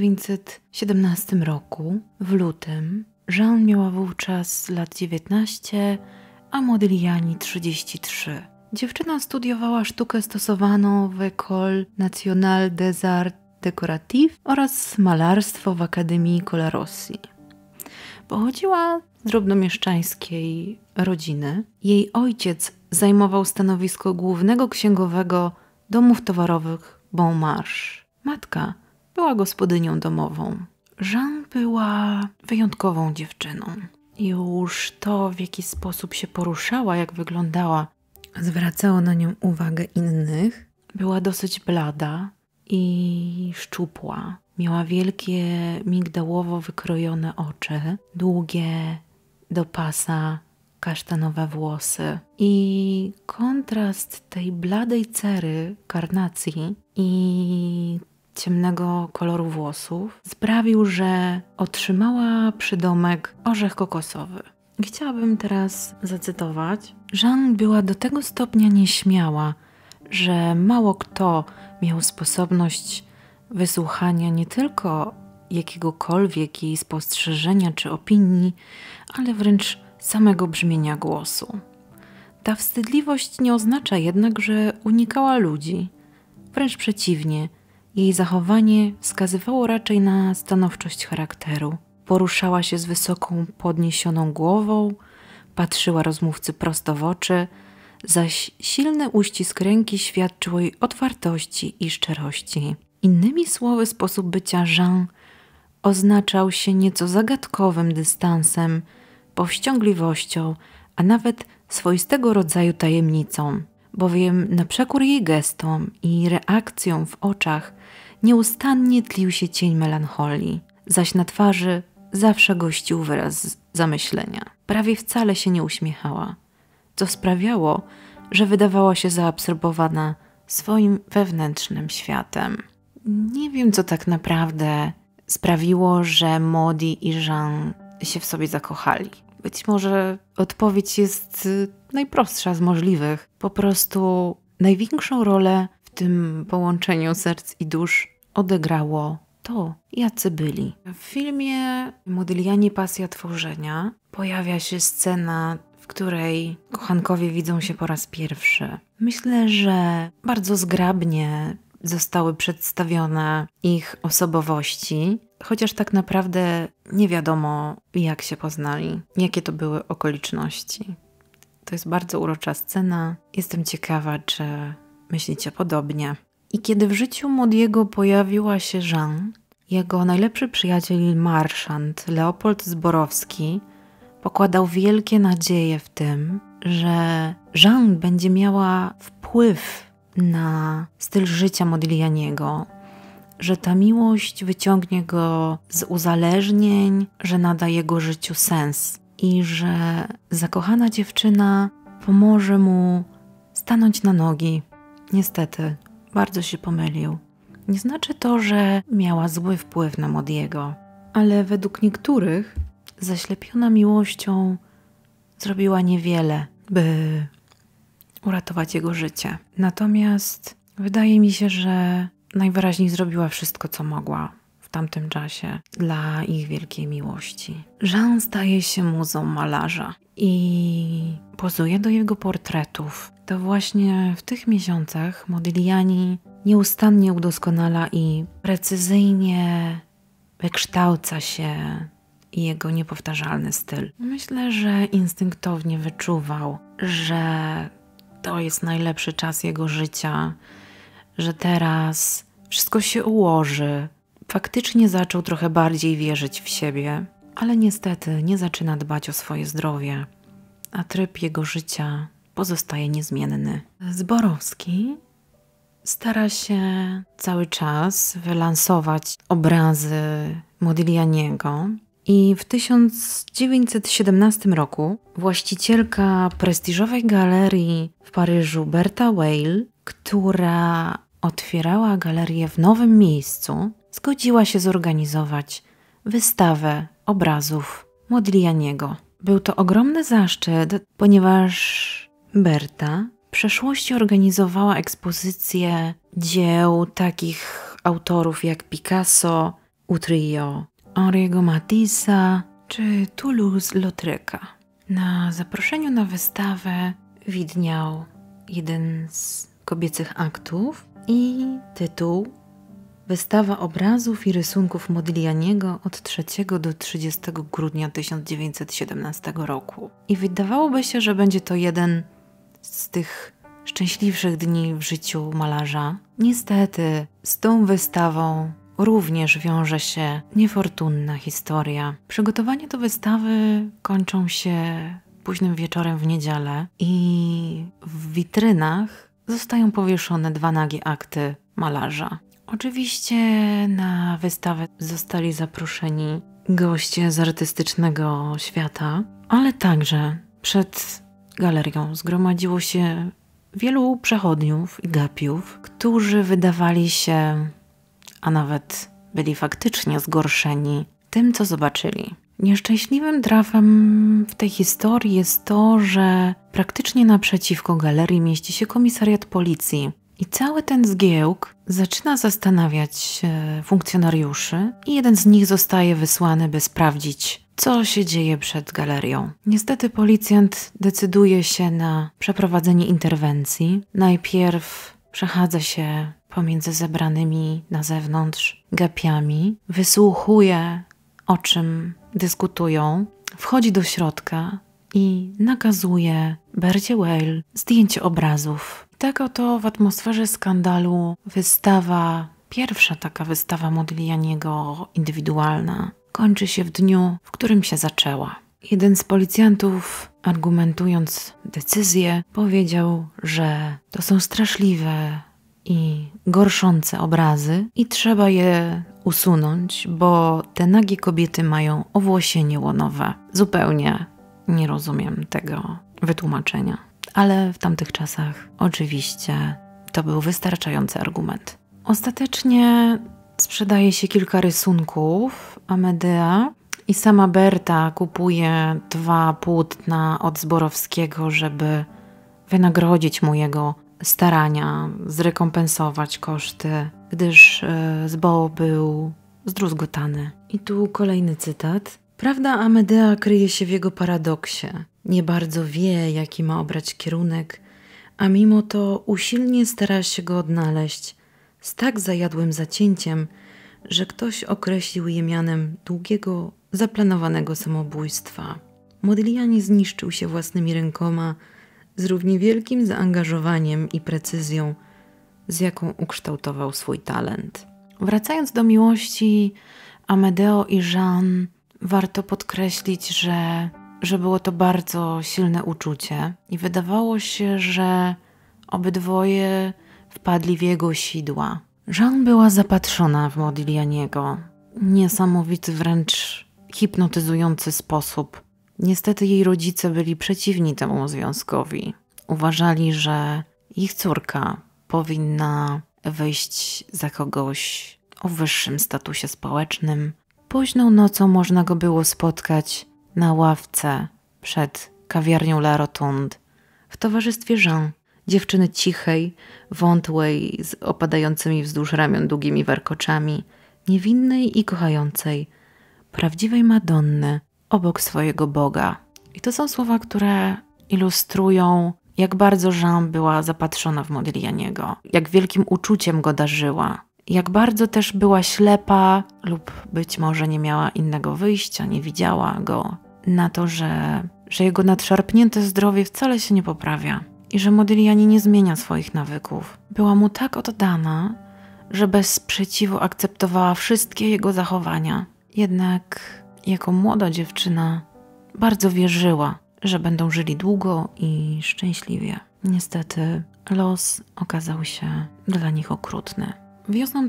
1917 roku, w lutym. Jeanne miała wówczas lat 19, a Modigliani 33. Dziewczyna studiowała sztukę stosowaną w École Nationale des Arts Décoratifs oraz malarstwo w Akademii Colarossi. Pochodziła z drobnomieszczańskiej rodziny. Jej ojciec zajmował stanowisko głównego księgowego domów towarowych Bon Marche. Matka była gospodynią domową. Jeanne była wyjątkową dziewczyną. Już to, w jaki sposób się poruszała, jak wyglądała, zwracało na nią uwagę innych. Była dosyć blada i szczupła. Miała wielkie, migdałowo wykrojone oczy, długie do pasa kasztanowe włosy. I kontrast tej bladej cery, karnacji i ciemnego koloru włosów sprawił, że otrzymała przydomek orzech kokosowy. Chciałabym teraz zacytować. Jeanne była do tego stopnia nieśmiała, że mało kto miał sposobność wysłuchania nie tylko jakiegokolwiek jej spostrzeżenia czy opinii, ale wręcz samego brzmienia głosu. Ta wstydliwość nie oznacza jednak, że unikała ludzi. Wręcz przeciwnie, jej zachowanie wskazywało raczej na stanowczość charakteru. Poruszała się z wysoką, podniesioną głową, patrzyła rozmówcy prosto w oczy, zaś silny uścisk ręki świadczył o jej otwartości i szczerości. Innymi słowy, sposób bycia Jeanne oznaczał się nieco zagadkowym dystansem, powściągliwością, a nawet swoistego rodzaju tajemnicą, bowiem na przekór jej gestom i reakcjom w oczach Nieustannie tlił się cień melancholii, zaś na twarzy zawsze gościł wyraz zamyślenia. Prawie wcale się nie uśmiechała, co sprawiało, że wydawała się zaabsorbowana swoim wewnętrznym światem. Nie wiem, co tak naprawdę sprawiło, że Modi i Jean się w sobie zakochali. Być może odpowiedź jest najprostsza z możliwych. Po prostu największą rolę w tym połączeniu serc i dusz odegrało to, jacy byli. W filmie Modigliani Pasja tworzenia pojawia się scena, w której kochankowie widzą się po raz pierwszy. Myślę, że bardzo zgrabnie zostały przedstawione ich osobowości, chociaż tak naprawdę nie wiadomo, jak się poznali, jakie to były okoliczności. To jest bardzo urocza scena. Jestem ciekawa, czy myślicie podobnie. I kiedy w życiu Modiego pojawiła się Jean, jego najlepszy przyjaciel marszant Leopold Zborowski pokładał wielkie nadzieje w tym, że Jean będzie miała wpływ na styl życia Modiglianiego, że ta miłość wyciągnie go z uzależnień, że nada jego życiu sens i że zakochana dziewczyna pomoże mu stanąć na nogi. Niestety, bardzo się pomylił. Nie znaczy to, że miała zły wpływ na Modiego, ale według niektórych zaślepiona miłością zrobiła niewiele, by uratować jego życie. Natomiast wydaje mi się, że najwyraźniej zrobiła wszystko, co mogła w tamtym czasie dla ich wielkiej miłości. Jean staje się muzą malarza i pozuje do jego portretów. To właśnie w tych miesiącach Modigliani nieustannie udoskonala i precyzyjnie wykształca się jego niepowtarzalny styl. Myślę, że instynktownie wyczuwał, że to jest najlepszy czas jego życia, że teraz wszystko się ułoży. Faktycznie zaczął trochę bardziej wierzyć w siebie, ale niestety nie zaczyna dbać o swoje zdrowie, a tryb jego życia pozostaje niezmienny. Zborowski stara się cały czas wylansować obrazy Modiglianiego i w 1917 roku właścicielka prestiżowej galerii w Paryżu Bertha Weil, która otwierała galerię w nowym miejscu, zgodziła się zorganizować wystawę obrazów Modiglianiego. Był to ogromny zaszczyt, ponieważ Bertha w przeszłości organizowała ekspozycję dzieł takich autorów jak Picasso, Utrillo, Henri'ego Matisse'a czy Toulouse-Lautreca. Na zaproszeniu na wystawę widniał jeden z kobiecych aktów i tytuł Wystawa obrazów i rysunków Modiglianiego od 3 do 30 grudnia 1917 roku. I wydawałoby się, że będzie to jeden z tych szczęśliwszych dni w życiu malarza. Niestety z tą wystawą również wiąże się niefortunna historia. Przygotowania do wystawy kończą się późnym wieczorem w niedzielę i w witrynach zostają powieszone 2 nagie akty malarza. Oczywiście na wystawę zostali zaproszeni goście z artystycznego świata, ale także przed galerią zgromadziło się wielu przechodniów i gapiów, którzy wydawali się, a nawet byli faktycznie zgorszeni tym, co zobaczyli. Nieszczęśliwym trafem w tej historii jest to, że praktycznie naprzeciwko galerii mieści się komisariat policji. I cały ten zgiełk zaczyna zastanawiać funkcjonariuszy i jeden z nich zostaje wysłany, by sprawdzić, co się dzieje przed galerią. Niestety policjant decyduje się na przeprowadzenie interwencji. Najpierw przechadza się pomiędzy zebranymi na zewnątrz gapiami, wysłuchuje, o czym dyskutują, wchodzi do środka i nakazuje Bercie Weil zdjęcie obrazów. Tak oto w atmosferze skandalu pierwsza taka wystawa Modiglianiego indywidualna, kończy się w dniu, w którym się zaczęła. Jeden z policjantów, argumentując decyzję, powiedział, że to są straszliwe i gorszące obrazy i trzeba je usunąć, bo te nagie kobiety mają owłosienie łonowe. Zupełnie nie rozumiem tego wytłumaczenia. Ale w tamtych czasach oczywiście to był wystarczający argument. Ostatecznie sprzedaje się kilka rysunków Amedea i sama Berta kupuje 2 płótna od Zborowskiego, żeby wynagrodzić mu jego starania, zrekompensować koszty, gdyż Zbo był zdruzgotany. I tu kolejny cytat. Prawda Amedea kryje się w jego paradoksie. Nie bardzo wie, jaki ma obrać kierunek, a mimo to usilnie stara się go odnaleźć z tak zajadłym zacięciem, że ktoś określił je mianem długiego, zaplanowanego samobójstwa. Modigliani zniszczył się własnymi rękoma z równie wielkim zaangażowaniem i precyzją, z jaką ukształtował swój talent. Wracając do miłości Amedeo i Jeanne, warto podkreślić, że było to bardzo silne uczucie i wydawało się, że obydwoje wpadli w jego sidła. Jeanne była zapatrzona w Modiglianiego. Niesamowity, wręcz hipnotyzujący sposób. Niestety jej rodzice byli przeciwni temu związkowi. Uważali, że ich córka powinna wyjść za kogoś o wyższym statusie społecznym. Późną nocą można go było spotkać na ławce przed kawiarnią La Rotonde w towarzystwie Jeanne, dziewczyny cichej, wątłej, z opadającymi wzdłuż ramion długimi warkoczami, niewinnej i kochającej, prawdziwej Madonny obok swojego Boga. I to są słowa, które ilustrują, jak bardzo Jeanne była zapatrzona w Modiglianiego, jak wielkim uczuciem go darzyła, jak bardzo też była ślepa lub być może nie miała innego wyjścia, nie widziała go na to, że jego nadszarpnięte zdrowie wcale się nie poprawia i że Modigliani nie zmienia swoich nawyków. Była mu tak oddana, że bez sprzeciwu akceptowała wszystkie jego zachowania. Jednak jako młoda dziewczyna bardzo wierzyła, że będą żyli długo i szczęśliwie. Niestety los okazał się dla nich okrutny. Wiosną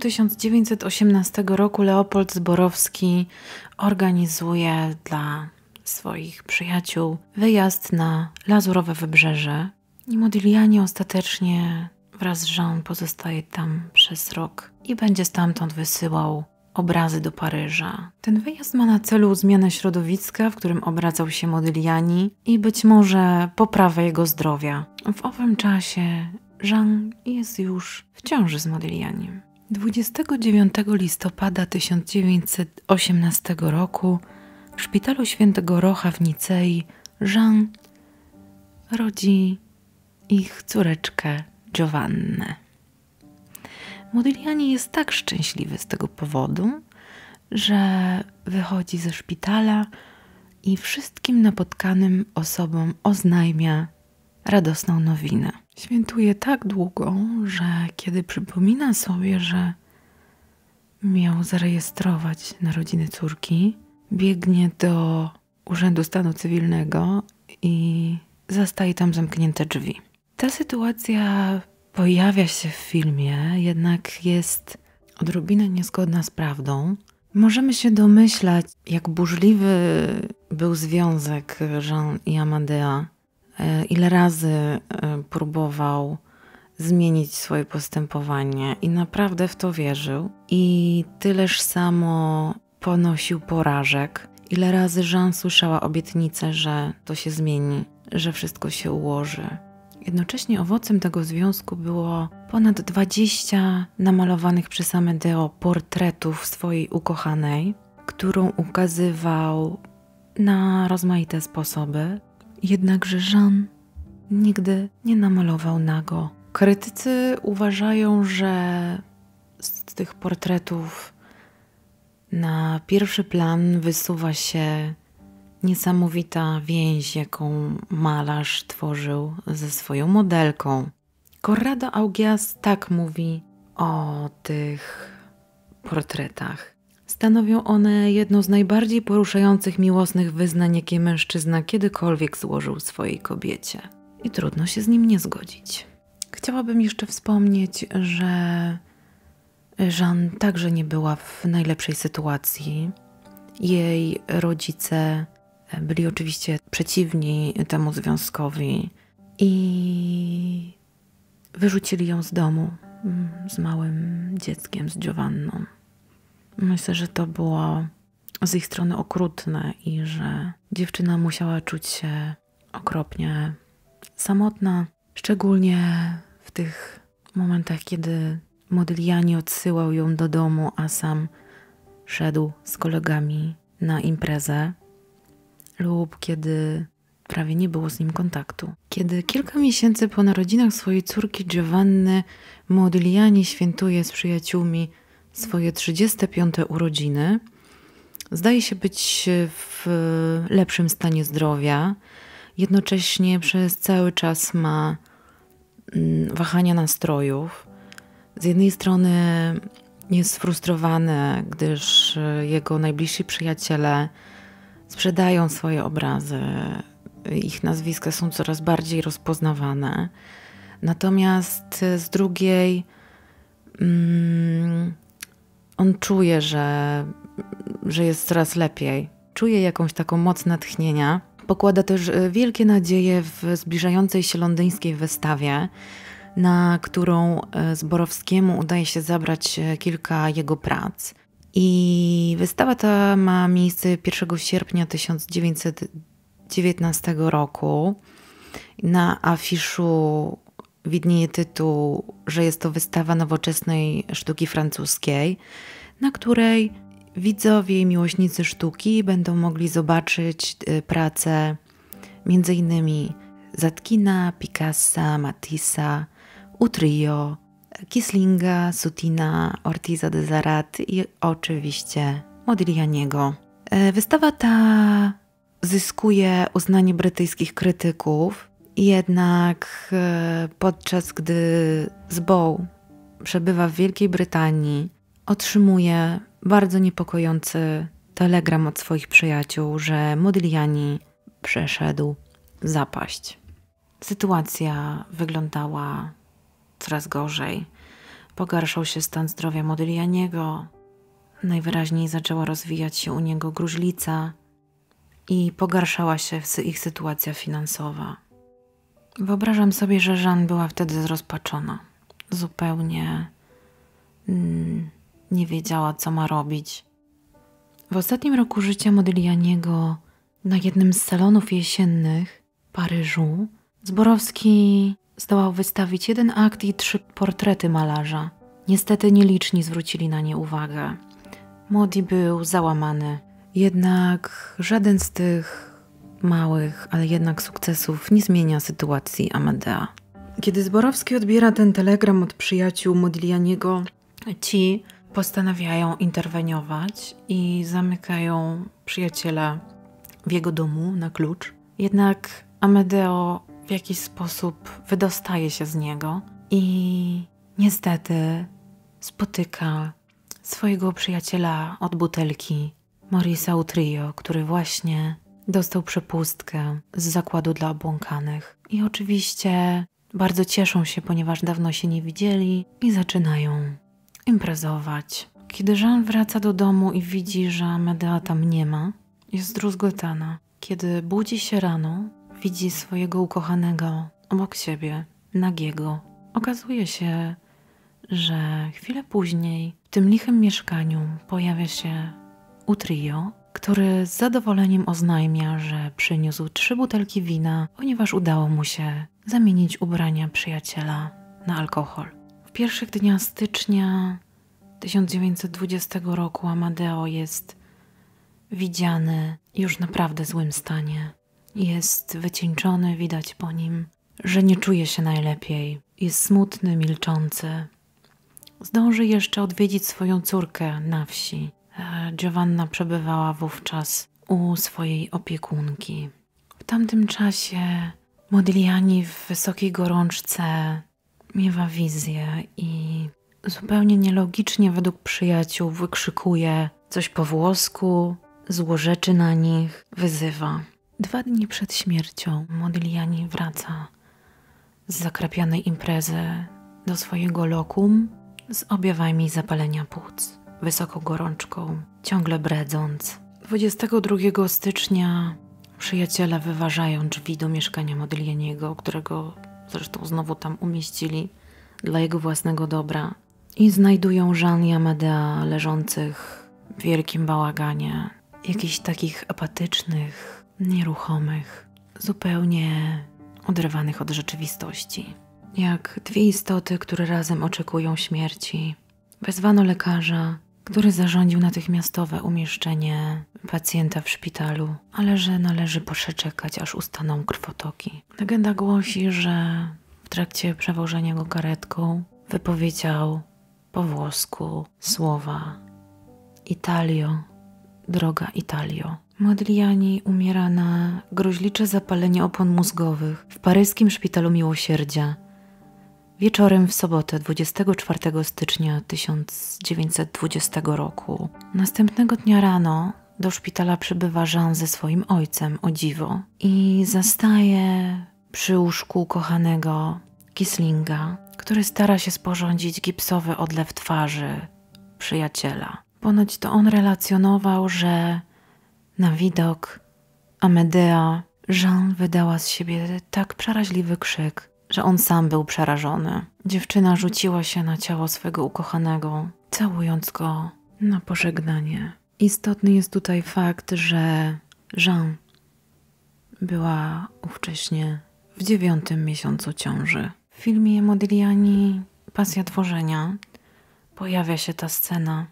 1918 roku Leopold Zborowski organizuje dla swoich przyjaciół wyjazd na Lazurowe Wybrzeże i Modigliani ostatecznie wraz z Jeanne pozostaje tam przez rok i będzie stamtąd wysyłał obrazy do Paryża. Ten wyjazd ma na celu zmianę środowiska, w którym obracał się Modigliani i być może poprawę jego zdrowia. W owym czasie Jeanne jest już w ciąży z Modiglianim. 29 listopada 1918 roku w szpitalu Świętego Rocha w Nicei Jeanne rodzi ich córeczkę Giovannę. Modigliani jest tak szczęśliwy z tego powodu, że wychodzi ze szpitala i wszystkim napotkanym osobom oznajmia radosną nowinę. Świętuje tak długo, że kiedy przypomina sobie, że miał zarejestrować narodziny córki, biegnie do Urzędu Stanu Cywilnego i zastaje tam zamknięte drzwi. Ta sytuacja pojawia się w filmie, jednak jest odrobinę niezgodna z prawdą. Możemy się domyślać, jak burzliwy był związek Jeanne i Amadea, ile razy próbował zmienić swoje postępowanie i naprawdę w to wierzył. I tyleż samo ponosił porażek. Ile razy Jeanne słyszała obietnicę, że to się zmieni, że wszystko się ułoży. Jednocześnie owocem tego związku było ponad 20 namalowanych przez Amedeo portretów swojej ukochanej, którą ukazywał na rozmaite sposoby. Jednakże Jeanne nigdy nie namalował nago. Krytycy uważają, że z tych portretów na pierwszy plan wysuwa się niesamowita więź, jaką malarz tworzył ze swoją modelką. Corrado Augias tak mówi o tych portretach. Stanowią one jedno z najbardziej poruszających miłosnych wyznań, jakie mężczyzna kiedykolwiek złożył swojej kobiecie. I trudno się z nim nie zgodzić. Chciałabym jeszcze wspomnieć, że Jeanne także nie była w najlepszej sytuacji. Jej rodzice byli oczywiście przeciwni temu związkowi i wyrzucili ją z domu z małym dzieckiem, z Giovanną. Myślę, że to było z ich strony okrutne i że dziewczyna musiała czuć się okropnie samotna, szczególnie w tych momentach, kiedy Modigliani odsyłał ją do domu, a sam szedł z kolegami na imprezę lub kiedy prawie nie było z nim kontaktu. Kiedy kilka miesięcy po narodzinach swojej córki Giovanny Modigliani świętuje z przyjaciółmi swoje 35. urodziny, zdaje się być w lepszym stanie zdrowia. Jednocześnie przez cały czas ma wahania nastrojów. Z jednej strony jest sfrustrowany, gdyż jego najbliżsi przyjaciele sprzedają swoje obrazy. Ich nazwiska są coraz bardziej rozpoznawane. Natomiast z drugiej on czuje, że jest coraz lepiej. Czuje jakąś taką moc natchnienia. Pokłada też wielkie nadzieje w zbliżającej się londyńskiej wystawie, na którą Zborowskiemu udaje się zabrać kilka jego prac. I wystawa ta ma miejsce 1 sierpnia 1919 roku. Na afiszu widnieje tytuł, że jest to wystawa nowoczesnej sztuki francuskiej, na której widzowie i miłośnicy sztuki będą mogli zobaczyć prace m.in. Zatkina, Picassa, Matissa, Utrillo, Kislinga, Sutina, Ortiza de Zarat i oczywiście Modiglianiego. Wystawa ta zyskuje uznanie brytyjskich krytyków, jednak podczas gdy Zbow przebywa w Wielkiej Brytanii, otrzymuje bardzo niepokojący telegram od swoich przyjaciół, że Modigliani przeszedł zapaść. Sytuacja wyglądała coraz gorzej. Pogarszał się stan zdrowia Modiglianiego, najwyraźniej zaczęła rozwijać się u niego gruźlica i pogarszała się ich sytuacja finansowa. Wyobrażam sobie, że Jeanne była wtedy zrozpaczona. Zupełnie nie wiedziała, co ma robić. W ostatnim roku życia Modiglianiego na jednym z salonów jesiennych w Paryżu Zborowski zdołał wystawić 1 akt i 3 portrety malarza. Niestety nieliczni zwrócili na nie uwagę. Modi był załamany. Jednak żaden z tych małych, ale jednak sukcesów nie zmienia sytuacji Amadea. Kiedy Zborowski odbiera ten telegram od przyjaciół Modiglianiego, ci postanawiają interweniować i zamykają przyjaciela w jego domu na klucz. Jednak Amedeo w jakiś sposób wydostaje się z niego i niestety spotyka swojego przyjaciela od butelki, Maurice'a Utrillo, który właśnie dostał przepustkę z zakładu dla obłąkanych. I oczywiście bardzo cieszą się, ponieważ dawno się nie widzieli i zaczynają imprezować. Kiedy Jeanne wraca do domu i widzi, że Amedea tam nie ma, jest zdruzgotana. Kiedy budzi się rano, widzi swojego ukochanego obok siebie, nagiego. Okazuje się, że chwilę później w tym lichym mieszkaniu pojawia się Utrillo, który z zadowoleniem oznajmia, że przyniósł 3 butelki wina, ponieważ udało mu się zamienić ubrania przyjaciela na alkohol. W pierwszych dniach stycznia 1920 roku Amadeo jest widziany już w naprawdę złym stanie. Jest wycieńczony, widać po nim, że nie czuje się najlepiej. Jest smutny, milczący. Zdąży jeszcze odwiedzić swoją córkę na wsi. Giovanna przebywała wówczas u swojej opiekunki. W tamtym czasie Modigliani w wysokiej gorączce miewa wizję i zupełnie nielogicznie według przyjaciół wykrzykuje coś po włosku, złorzeczy na nich, wyzywa. 2 dni przed śmiercią Modigliani wraca z zakrapianej imprezy do swojego lokum z objawami zapalenia płuc, wysoką gorączką, ciągle bredząc. 22 stycznia przyjaciele wyważają drzwi do mieszkania Modiglianiego, którego zresztą znowu tam umieścili dla jego własnego dobra, i znajdują Jean i Amedea leżących w wielkim bałaganie, jakichś takich apatycznych, nieruchomych, zupełnie oderwanych od rzeczywistości. Jak dwie istoty, które razem oczekują śmierci. Wezwano lekarza, który zarządził natychmiastowe umieszczenie pacjenta w szpitalu, ale że należy przeczekać, aż ustaną krwotoki. Legenda głosi, że w trakcie przewożenia go karetką wypowiedział po włosku słowa: Italio, droga Italio. Modigliani umiera na groźlicze zapalenie opon mózgowych w paryskim Szpitalu Miłosierdzia wieczorem w sobotę 24 stycznia 1920 roku. Następnego dnia rano do szpitala przybywa Jean ze swoim ojcem, o dziwo, i zastaje przy łóżku ukochanego Kislinga, który stara się sporządzić gipsowy odlew twarzy przyjaciela. Ponoć to on relacjonował, że na widok Amedea Jean wydała z siebie tak przeraźliwy krzyk, że on sam był przerażony. Dziewczyna rzuciła się na ciało swego ukochanego, całując go na pożegnanie. Istotny jest tutaj fakt, że Jean była ówcześnie w 9. miesiącu ciąży. W filmie Modigliani Pasja tworzenia pojawia się ta scena.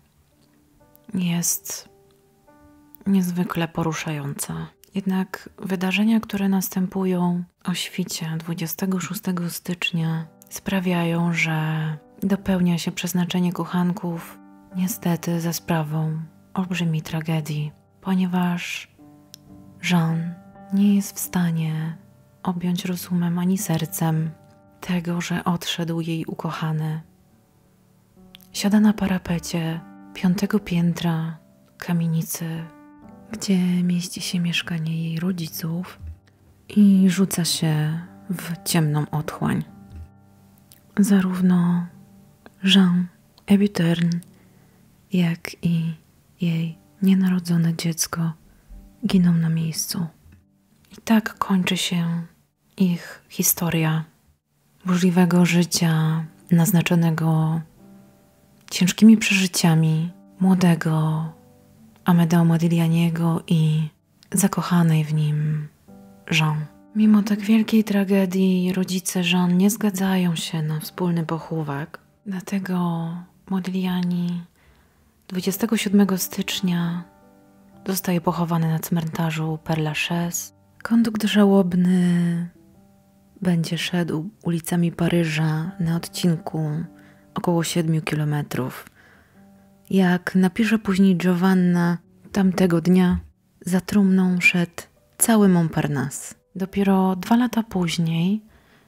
Jest niezwykle poruszająca. Jednak wydarzenia, które następują o świcie 26 stycznia sprawiają, że dopełnia się przeznaczenie kochanków niestety za sprawą olbrzymiej tragedii, ponieważ Jean nie jest w stanie objąć rozumem ani sercem tego, że odszedł jej ukochany. Siada na parapecie 5. piętra kamienicy, gdzie mieści się mieszkanie jej rodziców, i rzuca się w ciemną otchłań. Zarówno Jean Hébuterne, jak i jej nienarodzone dziecko giną na miejscu. I tak kończy się ich historia burzliwego życia, naznaczonego ciężkimi przeżyciami młodego Amedeo Modiglianiego i zakochanej w nim Jean. Mimo tak wielkiej tragedii rodzice Jean nie zgadzają się na wspólny pochówek, dlatego Modigliani 27 stycznia zostaje pochowany na cmentarzu Père Lachaise. Kondukt żałobny będzie szedł ulicami Paryża na odcinku około 7 kilometrów. Jak napisze później Giovanna, tamtego dnia za trumną szedł cały Montparnasse. Dopiero 2 lata później,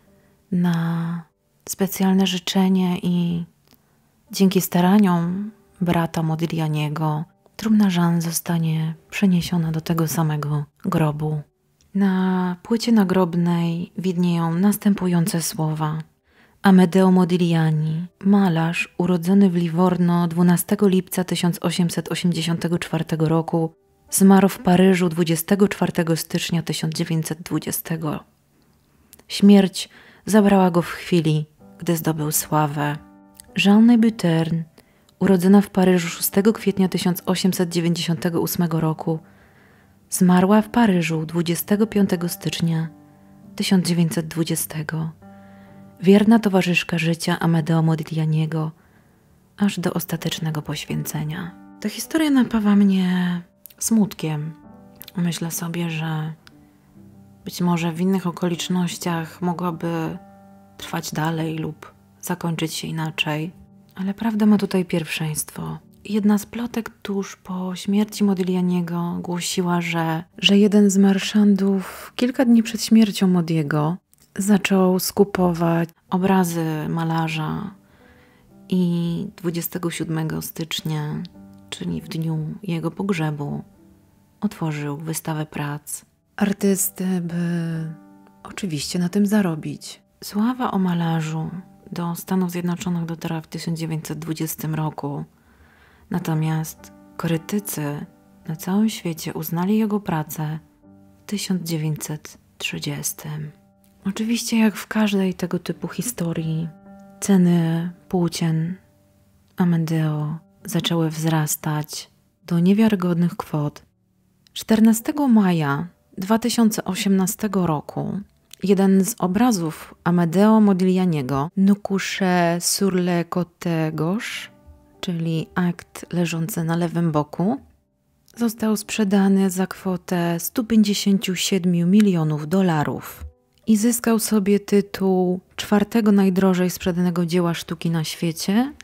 na specjalne życzenie i dzięki staraniom brata Modiglianiego, trumna Jean zostanie przeniesiona do tego samego grobu. Na płycie nagrobnej widnieją następujące słowa: Amedeo Modigliani, malarz urodzony w Livorno 12 lipca 1884 roku, zmarł w Paryżu 24 stycznia 1920. Śmierć zabrała go w chwili, gdy zdobył sławę. Jean Hébuterne, urodzona w Paryżu 6 kwietnia 1898 roku, zmarła w Paryżu 25 stycznia 1920. Wierna towarzyszka życia Amedeo Modiglianiego aż do ostatecznego poświęcenia. Ta historia napawa mnie smutkiem. Myślę sobie, że być może w innych okolicznościach mogłaby trwać dalej lub zakończyć się inaczej, ale prawda ma tutaj pierwszeństwo. Jedna z plotek tuż po śmierci Modiglianiego głosiła, że jeden z marszandów kilka dni przed śmiercią Modiego zaczął skupować obrazy malarza i 27 stycznia, czyli w dniu jego pogrzebu, otworzył wystawę prac artysty, by oczywiście na tym zarobić. Sława o malarzu do Stanów Zjednoczonych dotarła w 1920 roku, natomiast krytycy na całym świecie uznali jego pracę w 1930. Oczywiście, jak w każdej tego typu historii, ceny płócien Amedeo zaczęły wzrastać do niewiarygodnych kwot. 14 maja 2018 roku jeden z obrazów Amedeo Modiglianiego, Ne coucher sur le côté gauche, czyli akt leżący na lewym boku, został sprzedany za kwotę $157 milionów i zyskał sobie tytuł czwartego najdrożej sprzedanego dzieła sztuki na świecie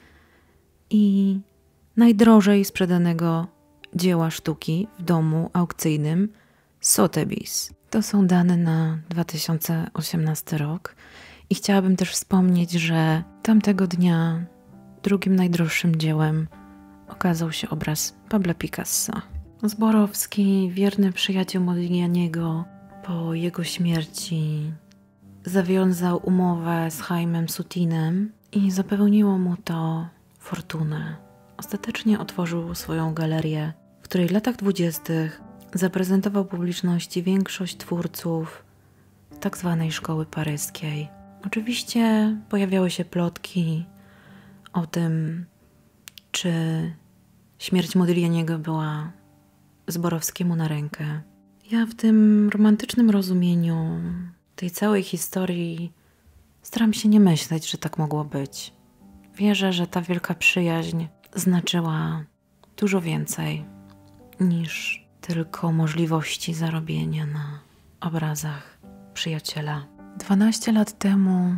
i najdrożej sprzedanego dzieła sztuki w domu aukcyjnym Sotheby's. To są dane na 2018 rok i chciałabym też wspomnieć, że tamtego dnia drugim najdroższym dziełem okazał się obraz Pabla Picasso. Zborowski, wierny przyjaciel Modiglianiego, po jego śmierci zawiązał umowę z Chaimem Soutinem i zapewniło mu to fortunę. Ostatecznie otworzył swoją galerię, w której w latach 20. zaprezentował publiczności większość twórców tak zwanej szkoły paryskiej. Oczywiście pojawiały się plotki o tym, czy śmierć Modiglianiego była Zborowskiemu na rękę. Ja w tym romantycznym rozumieniu tej całej historii staram się nie myśleć, że tak mogło być. Wierzę, że ta wielka przyjaźń znaczyła dużo więcej niż tylko możliwości zarobienia na obrazach przyjaciela. 12 lat temu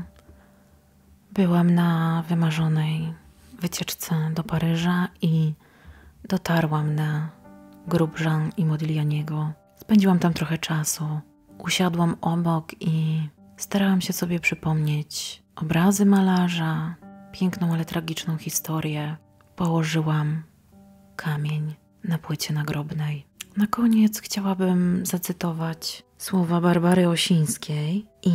byłam na wymarzonej wycieczce do Paryża i dotarłam na grób Jean i Modiglianiego. Spędziłam tam trochę czasu. Usiadłam obok i starałam się sobie przypomnieć obrazy malarza, piękną, ale tragiczną historię. Położyłam kamień na płycie nagrobnej. Na koniec chciałabym zacytować słowa Barbary Osińskiej i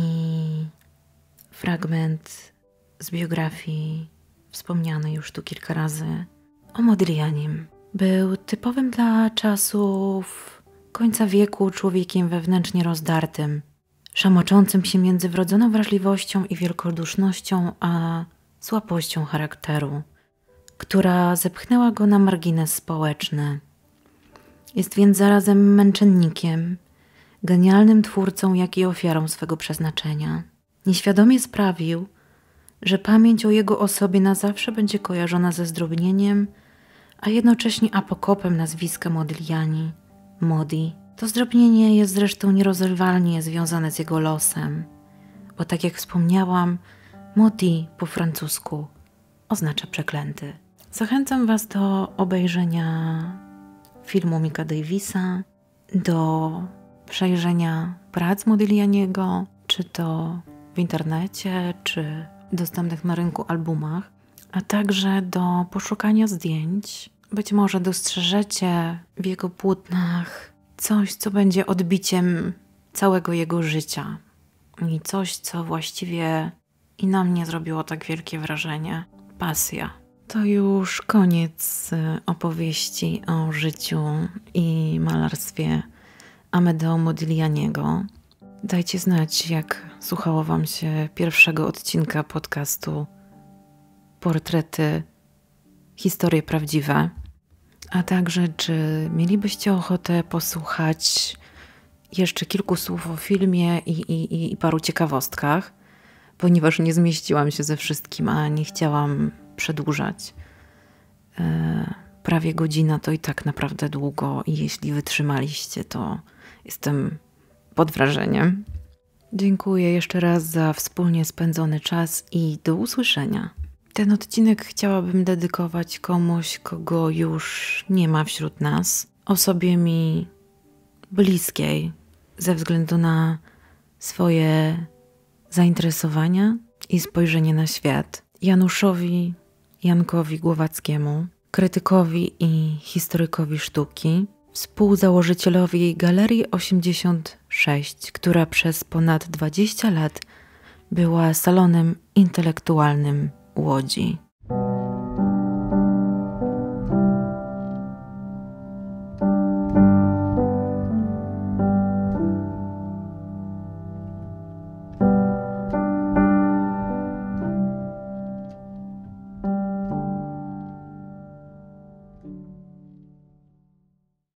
fragment z biografii wspomnianej już tu kilka razy o Modiglianim. Był typowym dla czasów końca wieku człowiekiem wewnętrznie rozdartym, szamoczącym się między wrodzoną wrażliwością i wielkodusznością, a słabością charakteru, która zepchnęła go na margines społeczny. Jest więc zarazem męczennikiem, genialnym twórcą, jak i ofiarą swego przeznaczenia. Nieświadomie sprawił, że pamięć o jego osobie na zawsze będzie kojarzona ze zdrobnieniem, a jednocześnie apokopem nazwiska Modigliani, Modi. To zdrobnienie jest zresztą nierozerwalnie związane z jego losem, bo tak jak wspomniałam, Modi po francusku oznacza przeklęty. Zachęcam Was do obejrzenia filmu Micka Davisa, do przejrzenia prac Modiglianiego, czy to w internecie, czy dostępnych na rynku albumach, a także do poszukania zdjęć. Być może dostrzeżecie w jego płótnach coś, co będzie odbiciem całego jego życia i coś, co właściwie i na mnie zrobiło tak wielkie wrażenie. Pasja. To już koniec opowieści o życiu i malarstwie Amedeo Modiglianiego. Dajcie znać, jak słuchało Wam się pierwszego odcinka podcastu Portrety, historie prawdziwe, a także czy mielibyście ochotę posłuchać jeszcze kilku słów o filmie i paru ciekawostkach, ponieważ nie zmieściłam się ze wszystkim, a nie chciałam przedłużać. Prawie godzina to i tak naprawdę długo i jeśli wytrzymaliście, to jestem pod wrażeniem. Dziękuję jeszcze raz za wspólnie spędzony czas i do usłyszenia. Ten odcinek chciałabym dedykować komuś, kogo już nie ma wśród nas. Osobie mi bliskiej ze względu na swoje zainteresowania i spojrzenie na świat. Jankowi Głowackiemu, krytykowi i historykowi sztuki, współzałożycielowi Galerii 86, która przez ponad 20 lat była salonem intelektualnym Łodzi.